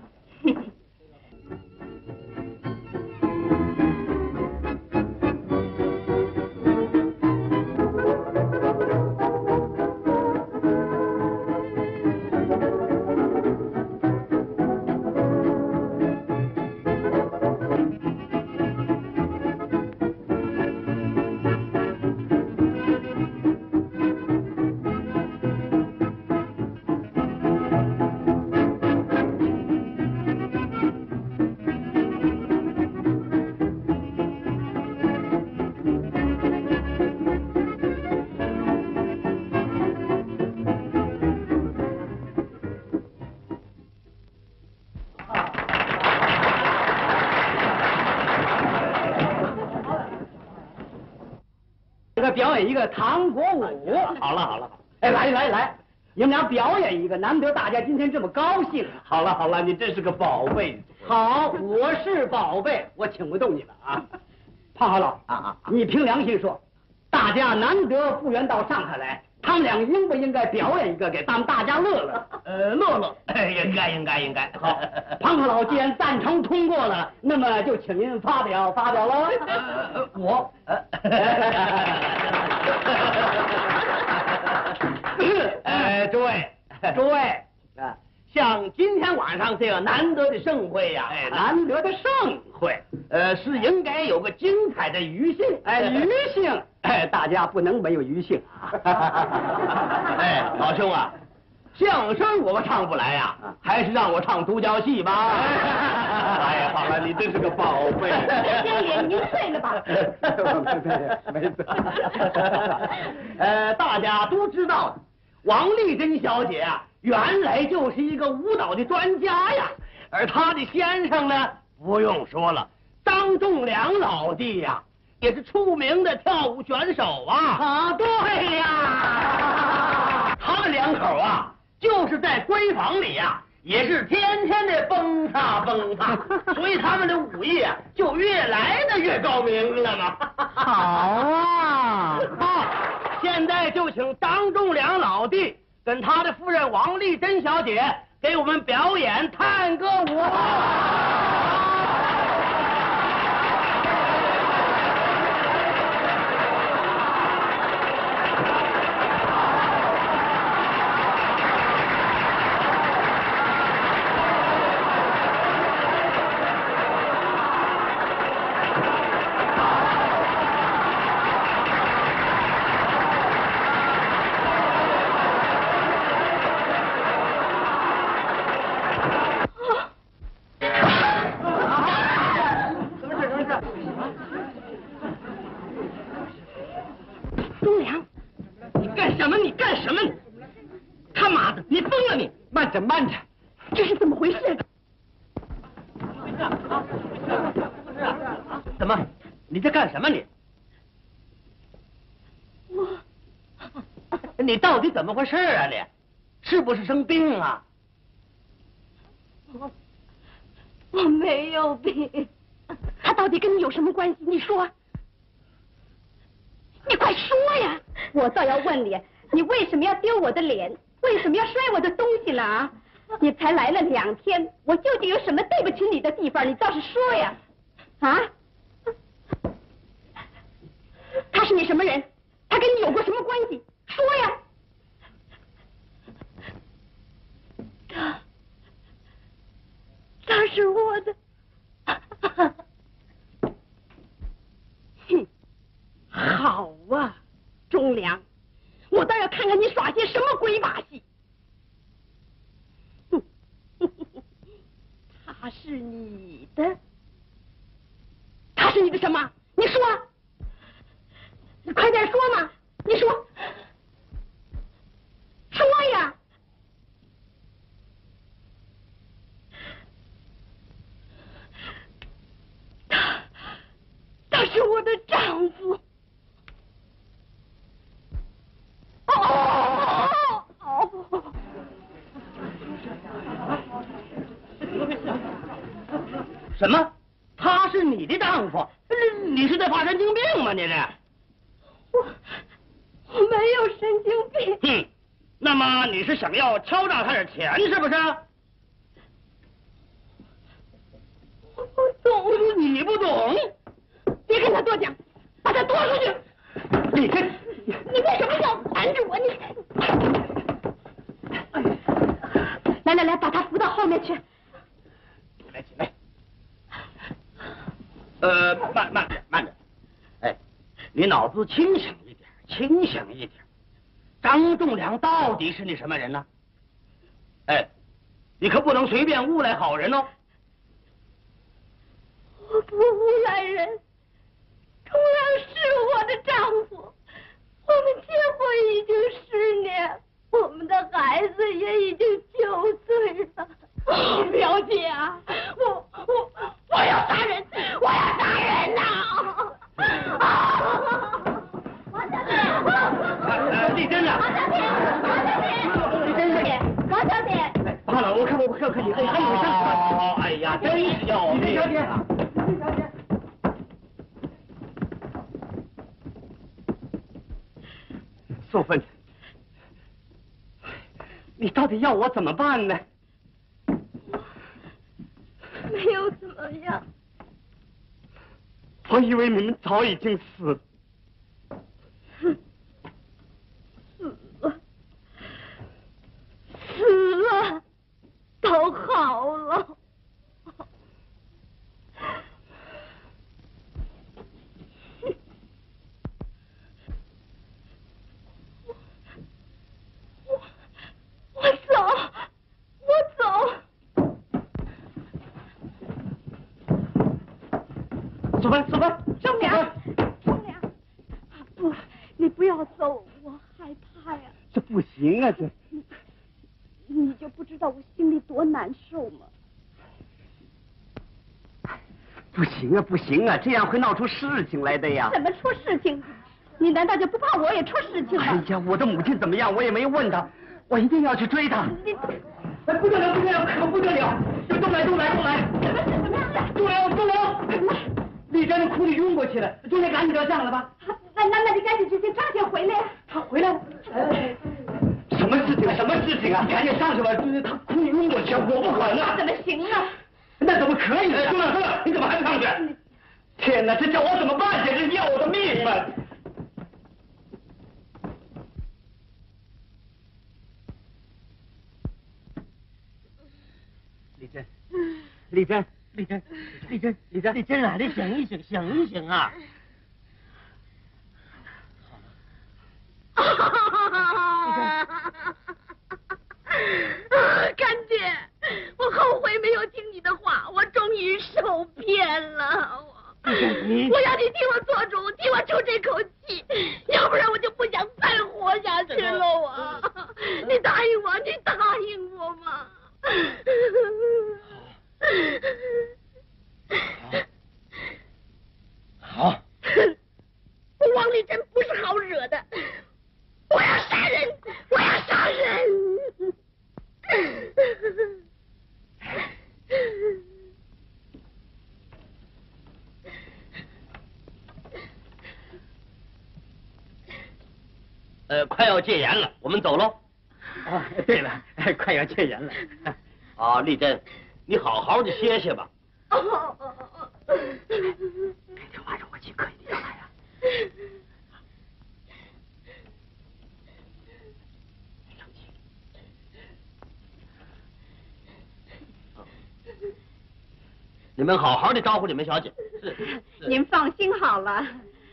表演一个唐国舞。好了好了，哎，来来来，你们俩表演一个，难得大家今天这么高兴。 好了好了，你真是个宝贝。 好，我是宝贝，我请不动你了啊。胖好老啊啊，你凭良心说，大家难得复员到上海来，他们俩应不应该表演一个，给咱们大家乐乐？呃，乐乐， 应该应该应该。 好，庞克老既然赞成通过了，那么就请您发表发表喽。 呃，我，呃，诸位， 诸位啊，像今天晚上这个难得的盛会呀， 哎，难得的盛会， 呃，是应该有个精彩的余兴。 哎，余兴，哎，大家不能没有余兴啊。 哎，老兄啊，相声我唱不来呀，还是让我唱独角戏吧。 哎呀，好了，你真是个宝贝。 先爷，您醉了吧？ 没没错。 呃，大家都知道，王丽珍小姐啊，原来就是一个舞蹈的专家呀，而她的先生呢，不用说了，张仲良老弟呀，也是出名的跳舞选手啊。啊，对呀，他们两口啊，就是在闺房里呀。也是天天的蹦跶蹦跶，所以他们的武艺啊就越来的越高明了嘛。好啊，好，现在就请张仲良老弟跟他的夫人王丽珍小姐给我们表演探戈舞。 慢着， 这是怎么回事？ 怎么？你在干什么你？ 我， 你到底怎么回事啊你？是不是生病啊？ 我我没有病。他到底跟你有什么关系？你说，你快说呀！ 我倒要问你，你为什么要丢我的脸？为什么要摔我的东西呢？啊！你才来了两天，我究竟有什么对不起你的地方？你倒是说呀！啊？ 他是你什么人？他跟你有过什么关系？说呀！他，他是我的。哼，好啊，忠良，我倒要看看你耍些什么鬼把戏。哼，他是你的，他是你的什么？你说，你快点说嘛！你说，说呀！他，他是我的丈夫。哦哦！ 什么？他是你的丈夫？你是在发神经病吗？你这？ 我我没有神经病。 哼，那么你是想要敲诈他点钱是不是？ 我不懂。 你不懂？ 别跟他多讲，把他拖出去。 你这， 你为什么要拦着我？你，来来来，把他扶到后面去。 来，起来。呃，慢慢点，慢点。哎，你脑子清醒一点，清醒一点。张仲良到底是你什么人呢？哎，你可不能随便诬赖好人哦。 我不诬赖人，仲良是我的丈夫，我们结婚已经十年，我们的孩子也已经九岁了。哦，表姐啊，我我我要杀人，我要杀人呐！啊！王小姐， 丽珍啊！ 王小姐，王小姐，丽珍姐，王小姐。 罢了，我看我看看你还还有上哦，哎呀，真是要命！ 小姐，小姐。素芬，你到底要我怎么办呢？ 没有怎么样。 我以为你们早已经死了。 死了，死吧，走吧。 忠良，忠良，不，你不要走，我害怕呀。 这不行啊，这。 你你就不知道我心里多难受吗？ 不行啊，不行啊，这样会闹出事情来的呀。 怎么出事情？你难道就不怕我也出事情吗？ 哎呀，我的母亲怎么样？我也没问她，我一定要去追她。 你哎，不得了，不得了，可不得了！就东来，东来，东来！ 什么事？什么事？ 东来，东来！丽珍哭得晕过去了，中间赶紧照相了吧？ 那那那你赶紧去请张姐回来呀。 他回来了。哎， 什么事情啊？什么事情啊？ 赶紧上去吧，就是他哭晕过去，我不管了。 怎么行啊？ 那怎么可以？ 哎，中了，中了，你怎么还不上去？天哪，这叫我怎么办？简直要我的命了！ 丽珍，丽珍，丽珍，丽珍，丽珍，丽珍啊，你醒一醒，醒一醒啊！ 干爹，我后悔没有听你的话，我终于受骗了。我， 你我要你替我做主，替我出这口气，要不然我就不想再活下去了。我，你答应我，你答应我嘛。 好，好， 我王丽珍不是好惹的，我要杀人，我要杀人。 呃，快要戒严了，我们走喽。 哦，对了，快要戒严了。 啊，丽珍，你好好的歇歇吧。 哦哦哦哦。 改天晚上我去可一定要来呀。 你们好好的招呼你们小姐。是。是您放心好了。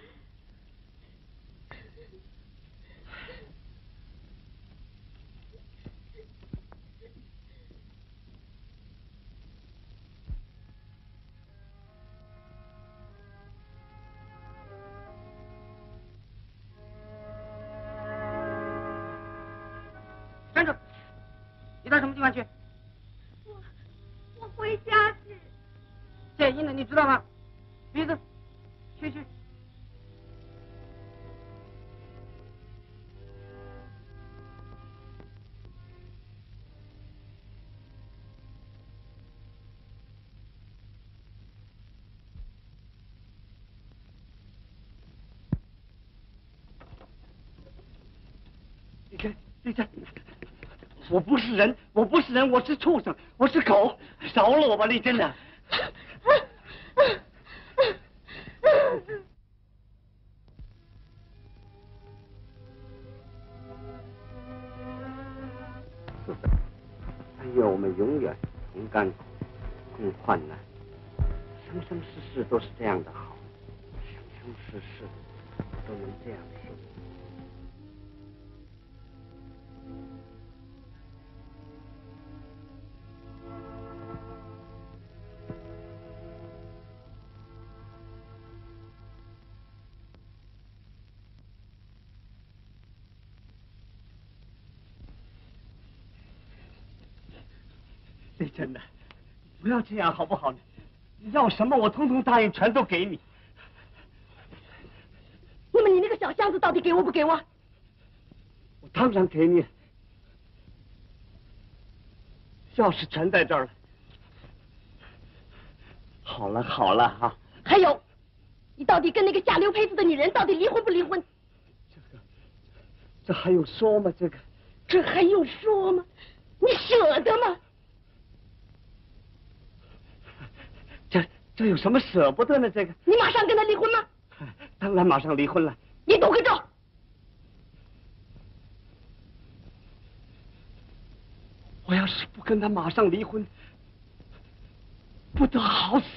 站住！你到什么地方去？ 我我回家去。 戒烟的你知道吗？鼻子，去去。你看，你看，我不是人，我不是人，我是畜生，我是狗，饶了我吧，丽珍呐！ 但愿我们永远同甘苦，共患难，生生世世都是这样的好，生生世世都能这样幸福。 丽珍呐，不要这样好不好呢？你要什么我通通答应，全都给你。 那么你那个小箱子到底给我不给我？ 我当然给你，钥匙全在这儿了。好了好了哈。 还有，你到底跟那个下流胚子的女人到底离婚不离婚？ 这个，这还用说吗？这个， 这还用说吗？你舍得吗？ 这这有什么舍不得呢？这个， 你马上跟他离婚吗？ 当然马上离婚了。 你赌个咒。 我要是不跟他马上离婚，不得好死。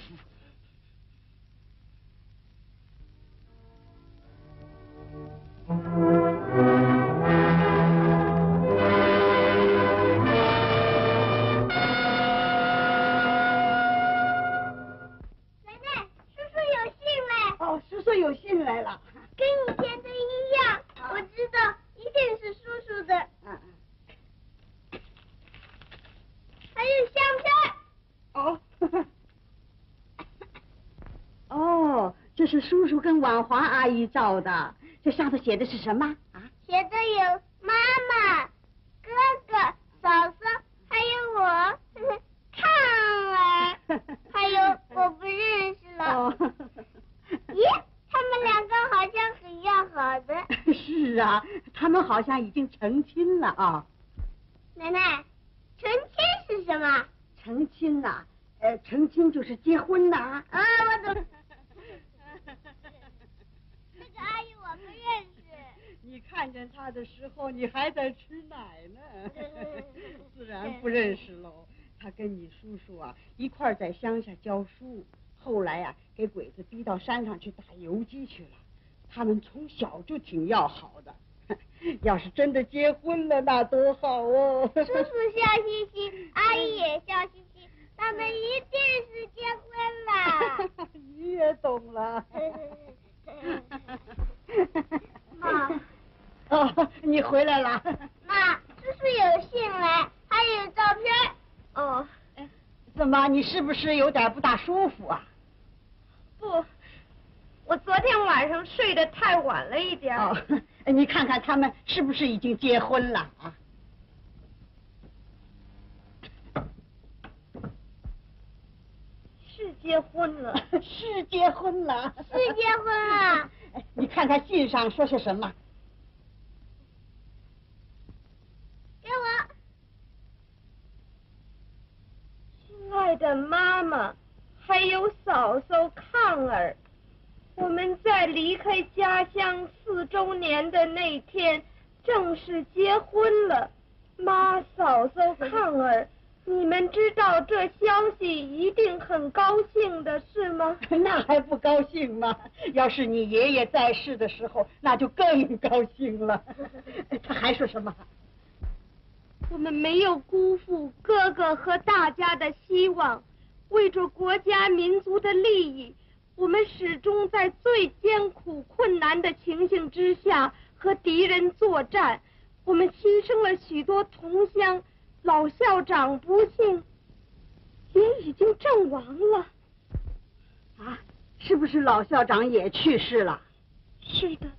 奶奶，叔叔有信跟婉华阿姨照的。这上头写的是什么啊？ 写的有妈妈、哥哥、嫂嫂，还有我，畅儿，还有我不认识了。 哦， 咦，他们两个好像很要好的。 是啊，他们好像已经成亲了啊。 奶奶，成亲是什么？ 成亲呐、啊，呃，成亲就是结婚呐、啊。 啊，我懂。这个阿姨我不认识。 你看见她的时候，你还在吃奶呢，自然不认识喽。她跟你叔叔啊一块儿在乡下教书，后来啊给鬼子逼到山上去打游击去了。他们从小就挺要好的。要是真的结婚了，那多好哦！ 叔叔笑嘻嘻，阿姨也笑嘻嘻，他们一定是结婚了。 你也懂了。 妈， 哦，你回来了。 妈，叔叔有信来，还有照片。 哦，怎么？你是不是有点不大舒服啊？ 不，我昨天晚上睡得太晚了一点。 哦，你看看他们是不是已经结婚了啊？ 是结婚了， 是结婚了， 是结婚了。 你看看信上说些什么？ 给我。 亲爱的妈妈，还有嫂嫂抗儿。我们在离开家乡四周年的那天，正式结婚了。妈、嫂嫂、抗儿，你们知道这消息一定很高兴的是吗？ 那还不高兴吗？要是你爷爷在世的时候，那就更高兴了。他还说什么？ 我们没有辜负哥哥和大家的希望，为着国家民族的利益。我们始终在最艰苦困难的情形之下和敌人作战，我们牺牲了许多同乡，老校长不幸也已经阵亡了。 啊，是不是老校长也去世了？ 是的。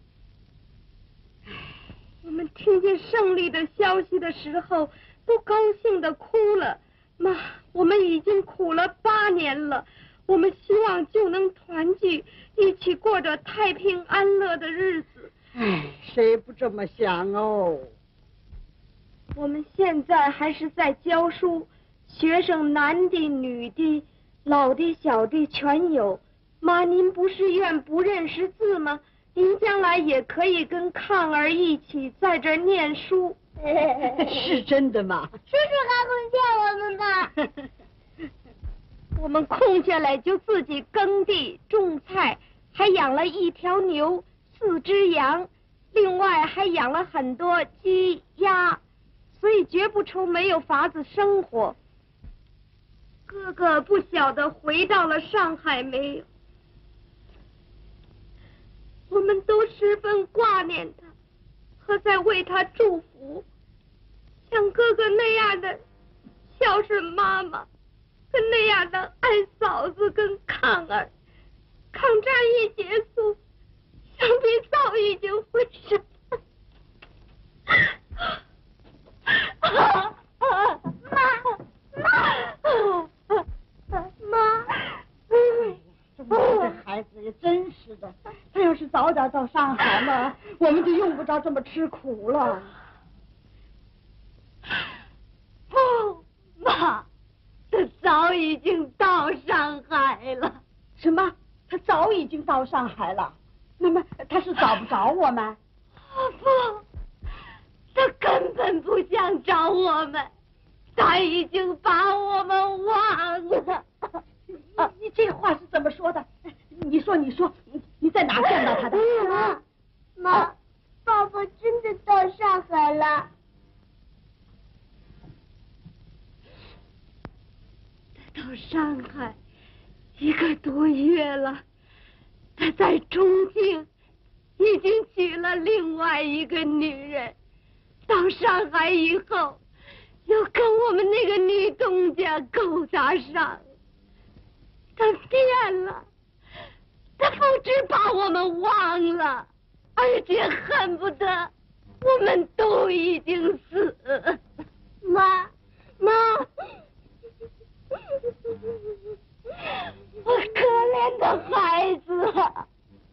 我们听见胜利的消息的时候，都高兴地哭了。妈，我们已经苦了八年了。我们希望就能团聚，一起过着太平安乐的日子。 唉，谁不这么想哦？ 我们现在还是在教书，学生男的、女的、老的、小的全有。妈，您不是怨不认识字吗？您将来也可以跟抗儿一起在这儿念书。 是真的吗？ 叔叔还会骗我们吧？ 我们空下来就自己耕地种菜，还养了一条牛、四只羊，另外还养了很多鸡鸭，所以绝不愁没有法子生活。哥哥不晓得回到了上海没有，我们都十分挂念他，和在为他祝福，像哥哥那样的孝顺妈妈。跟那样的爱嫂子跟抗儿，抗战一结束，想必早已经会生。妈，妈，妈， 这这孩子也真是的，他要是早点到上海嘛，我们就用不着这么吃苦了。 哦，妈。他早已经到上海了。 什么？他早已经到上海了？那么他是找不着我们？ 不，他根本不想找我们，他已经把我们忘了。 啊，你这话是怎么说的？你说，你说，你你在哪见到他的？ 妈，妈，爸爸真的到上海了。 到上海一个多月了，他在重庆已经娶了另外一个女人。到上海以后，又跟我们那个女东家勾搭上了。他变了， 他不止把我们忘了，而且恨不得我们都已经死。妈，妈，我可怜的孩子啊！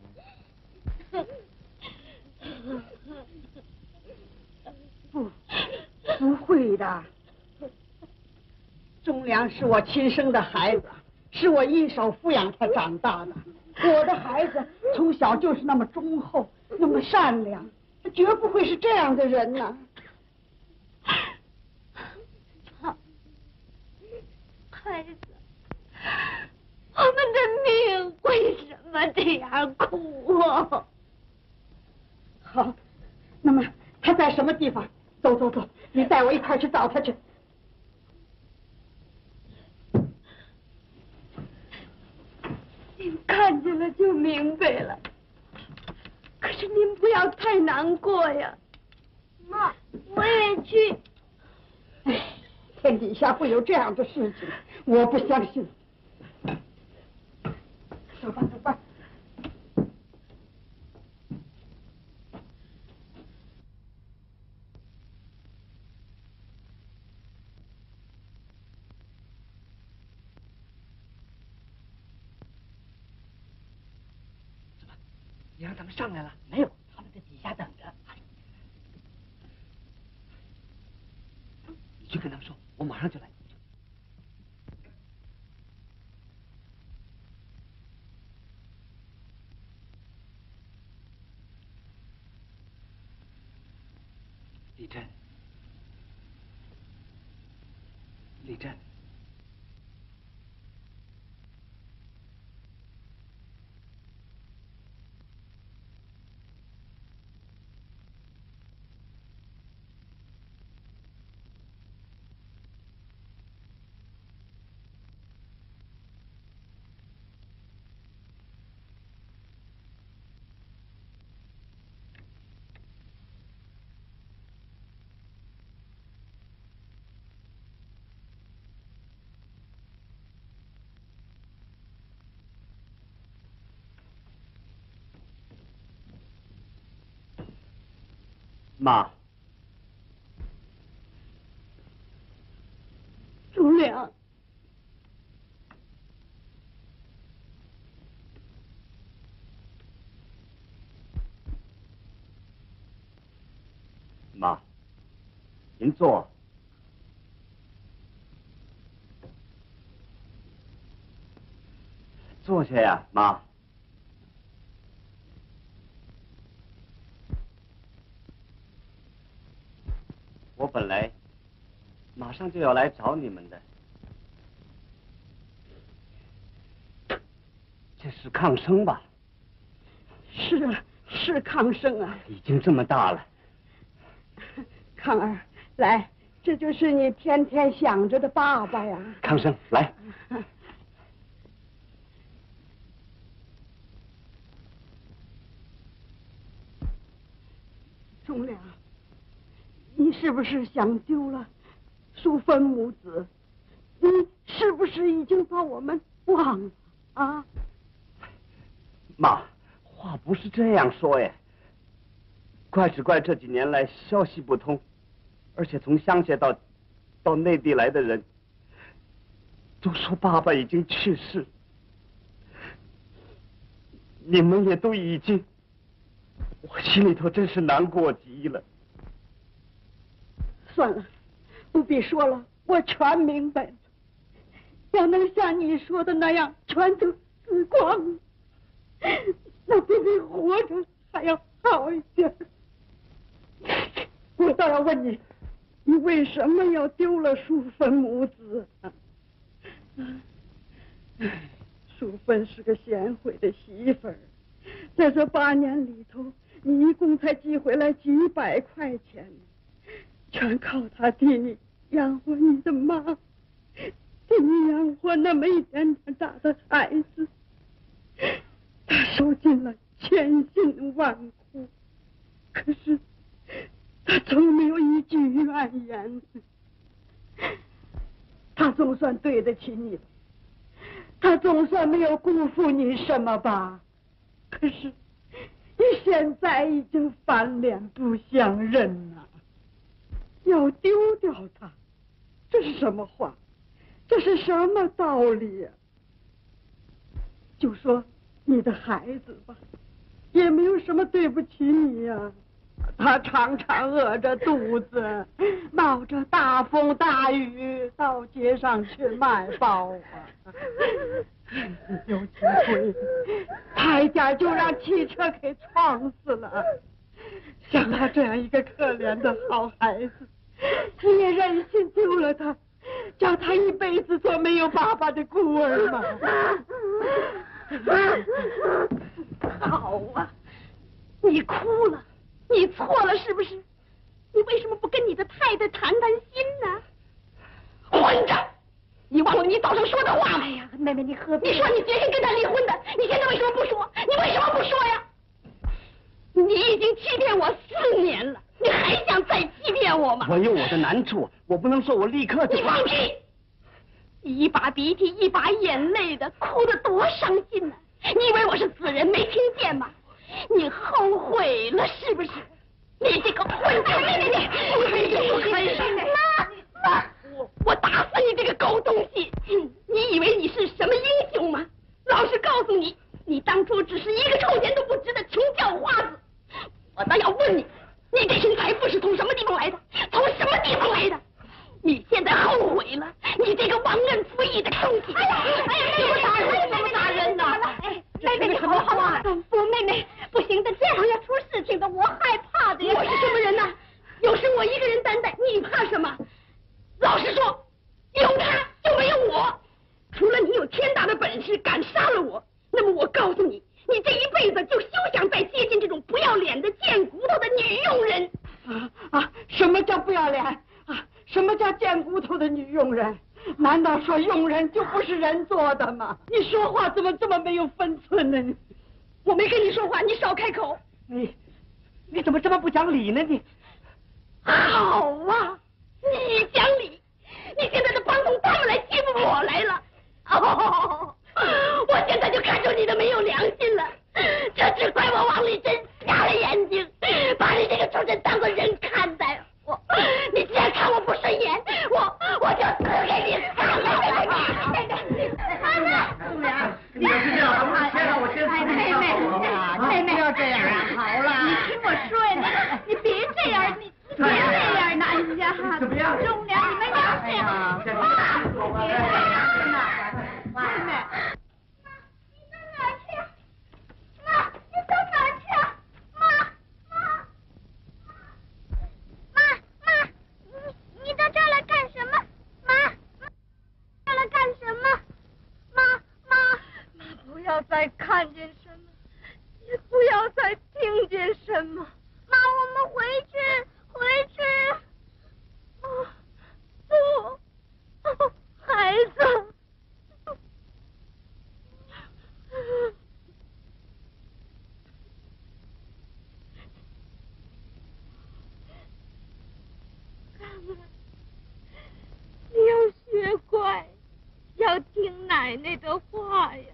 不，不会的。忠良是我亲生的孩子，是我一手抚养他长大的。我的孩子从小就是那么忠厚，那么善良，他绝不会是这样的人呢。 孩子，我们的命为什么这样苦啊？ 好，那么他在什么地方？走走走，你带我一块去找他去。 您看见了就明白了，可是您不要太难过呀。妈，我也去。 哎，天底下会有这样的事情，我不相信。走吧，走吧。 你让他们上来了？没有，他们在底下等着。你去跟他们说，我马上就来。李真，李真。 妈， 忠良， 妈，您坐。坐下呀，妈。我本来马上就要来找你们的，这是抗生吧？ 是啊，是抗生啊。 已经这么大了。 康儿，来，这就是你天天想着的爸爸呀。 康生，来。 忠良，你是不是想丢了淑芬母子？你是不是已经把我们忘了啊？ 妈，话不是这样说呀。怪只怪这几年来消息不通，而且从乡下到到内地来的人都说爸爸已经去世，你们也都已经，我心里头真是难过极了。 算了，不必说了，我全明白了。要能像你说的那样全都死光了，那比你活着还要好一点。我倒要问你，你为什么要丢了淑芬母子啊？淑芬是个贤惠的媳妇儿，在这八年里头，你一共才寄回来几百块钱，全靠她替你养活你的妈，替你养活那么一点点大的孩子，她受尽了千辛万苦，可是她从没有一句怨言，她总算对得起你，她总算没有辜负你什么吧？ 可是你现在已经翻脸不相认了，要丢掉他，这是什么话？这是什么道理呀？就说你的孩子吧，也没有什么对不起你呀。他常常饿着肚子，冒着大风大雨到街上去卖报啊。有几回，差一点就让汽车给撞死了。像他这样一个可怜的好孩子，你也忍心丢了他，叫他一辈子做没有爸爸的孤儿吗？ 好啊，你哭了，你错了是不是？你为什么不跟你的太太谈谈心呢？混账！你忘了你早上说的话吗？哎呀，妹妹，你何必？你说你决心跟他离婚的，你现在为什么不说？你为什么不说呀？你已经欺骗我四年了，你还想再欺骗我吗？ 我有我的难处，我不能说我立刻就。 你放屁！你一把鼻涕一把眼泪的，哭得多伤心呢、啊！你以为我是死人没听见吗？你后悔了是不是？你这个混蛋！妹妹，你你不可以！妈妈，我我打死你这个狗东西！你以为你是什么英雄吗？老实告诉你，你当初只是一个臭钱都不值的穷叫花子。我倒要问你，你这身财富是从什么地方来的？从什么地方来的？你现在后悔了，你这个忘恩负义的东西！哎呀，哎呀，怎么打人？怎么打人呢？哎，妹妹，你好好啊！不，妹妹，不行的，这样要出事情的，我害怕的呀！我是什么人呢？有时我一个人担待，你怕什么？老实说，有他就没有我。除了你有天大的本事敢杀了我，那么我告诉你，你这一辈子就休想再接近这种不要脸的贱骨头的女佣人！ 啊啊！什么叫不要脸？啊！什么叫贱骨头的女佣人？难道说佣人就不是人做的吗？你说话怎么这么没有分寸呢？ 我没跟你说话，你少开口。 你你怎么这么不讲理呢？你好啊，你讲理，你现在都帮同他们来欺负我来了。哦，我现在就看出你的没有良心了，这只怪我王丽珍瞎了眼睛，把你这个畜生当作人看待。我，你既然看我不顺眼，我我就死给你看了！妹妹，妈妈， 你要是这样，先让我先死。 妹妹，妹妹，不要这样啊！好了，你听我说呀，你别这样，你别这样呢！哎呀， 怎么样？ 忠良，你们要这样，妈，别这样呢，妹妹。 再看见什么，也不要再听见什么。妈，我们回去，回去。哦，不，哦，孩子。看来你要学乖，要听奶奶的话呀。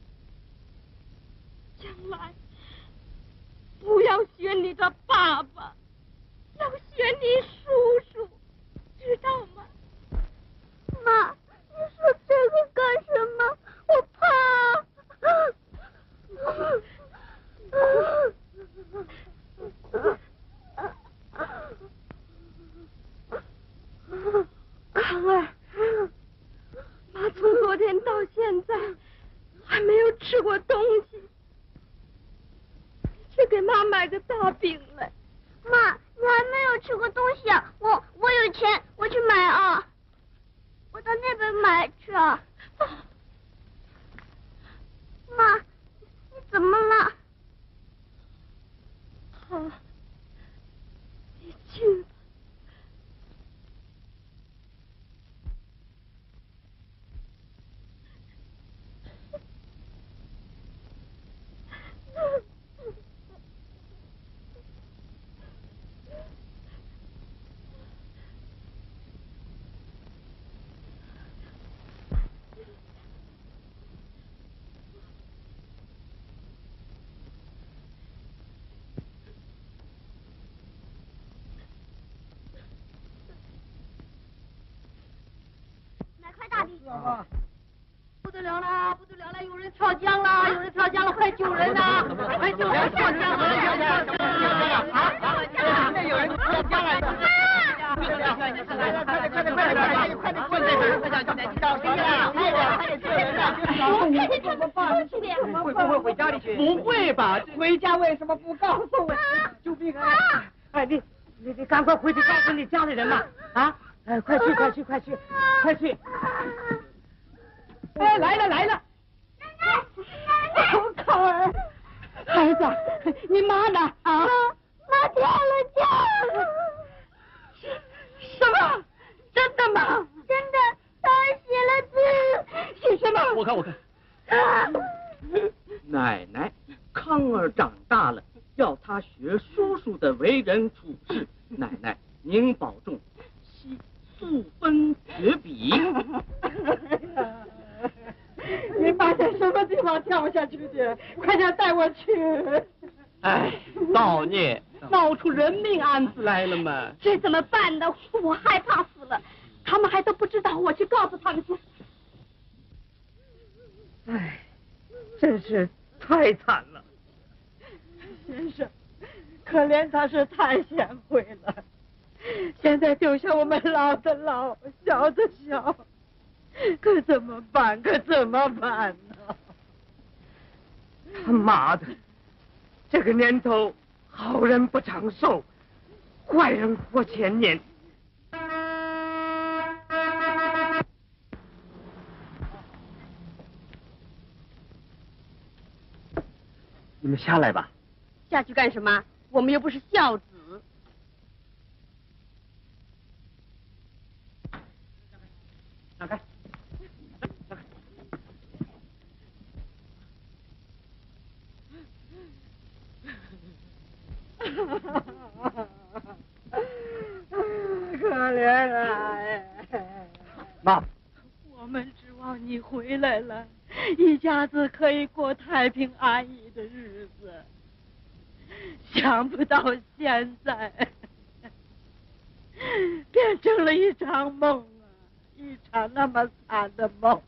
将来不要学你的爸爸，要学你叔叔，知道吗？妈，你说这个干什么？我怕。康儿，妈从昨天到现在还没有吃过东西。去给妈买个大饼来。妈，你还没有吃过东西啊？ 不得了了，不得了了！有人跳江了，有人跳江了，快救人呐！快救人！跳江了，跳江了，跳江了！啊！现在有人跳江了！快点，快点，快点，快点，快点，快点，快点！快点，找谁呀？快点，快点救人呐！ 我看见怎么办？ 会不会回家里去？ 不会吧？ 回家为什么不告诉我？救命啊！ 哎，你你你赶快回去告诉你家里人嘛！啊！哎，快去，快去，快去，快去！哎，来了来了！ 我靠儿，孩子，你妈呢？啊， 妈跳了江。 什么？真的吗？ 真的，他还写了字。 写什么？ 我看我看。 啊！ 奶奶，康儿长大了，要他学叔叔的为人处事。奶奶，您保重，惜素分绝笔。 你妈在什么地方跳下去的？快点带我去！ 哎，造孽，闹出人命案子来了嘛！ 这怎么办呢？我害怕死了，他们还都不知道，我去告诉他们去。 哎，真是太惨了。 先生，可怜他是太贤惠了，现在丢下我们老的老，小的小。可怎么办？可怎么办呢？ 他妈的，这个年头，好人不长寿，坏人活千年。 你们下来吧。 下去干什么？我们又不是孝子。 让开。 可怜啊！ 妈， 我们指望你回来了，一家子可以过太平安逸的日子，想不到现在变成了一场梦啊，一场那么惨的梦。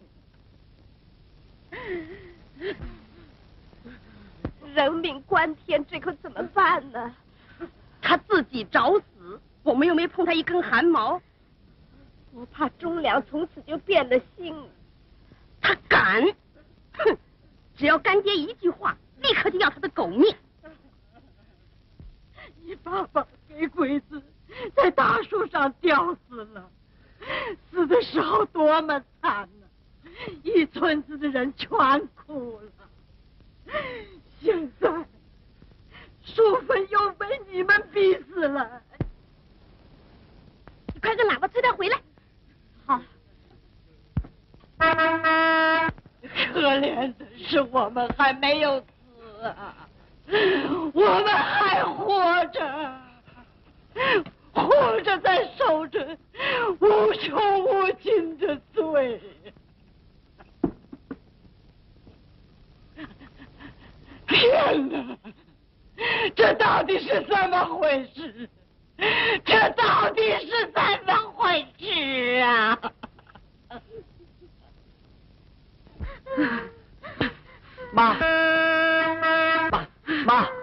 人命关天，这可怎么办呢？他自己找死，我们又没碰他一根汗毛，我怕忠良从此就变了心。他敢，哼！只要干爹一句话，立刻就要他的狗命。 你爸爸给鬼子在大树上吊死了，死的时候多么惨呢、啊！一村子的人全哭了。现在淑芬又被你们逼死了， 你快跟喇叭催他回来。好。 可怜的是我们还没有死啊，我们还活着，活着在受着无穷无尽的罪。天哪，这到底是怎么回事？这到底是怎么回事啊？ 妈，妈，妈。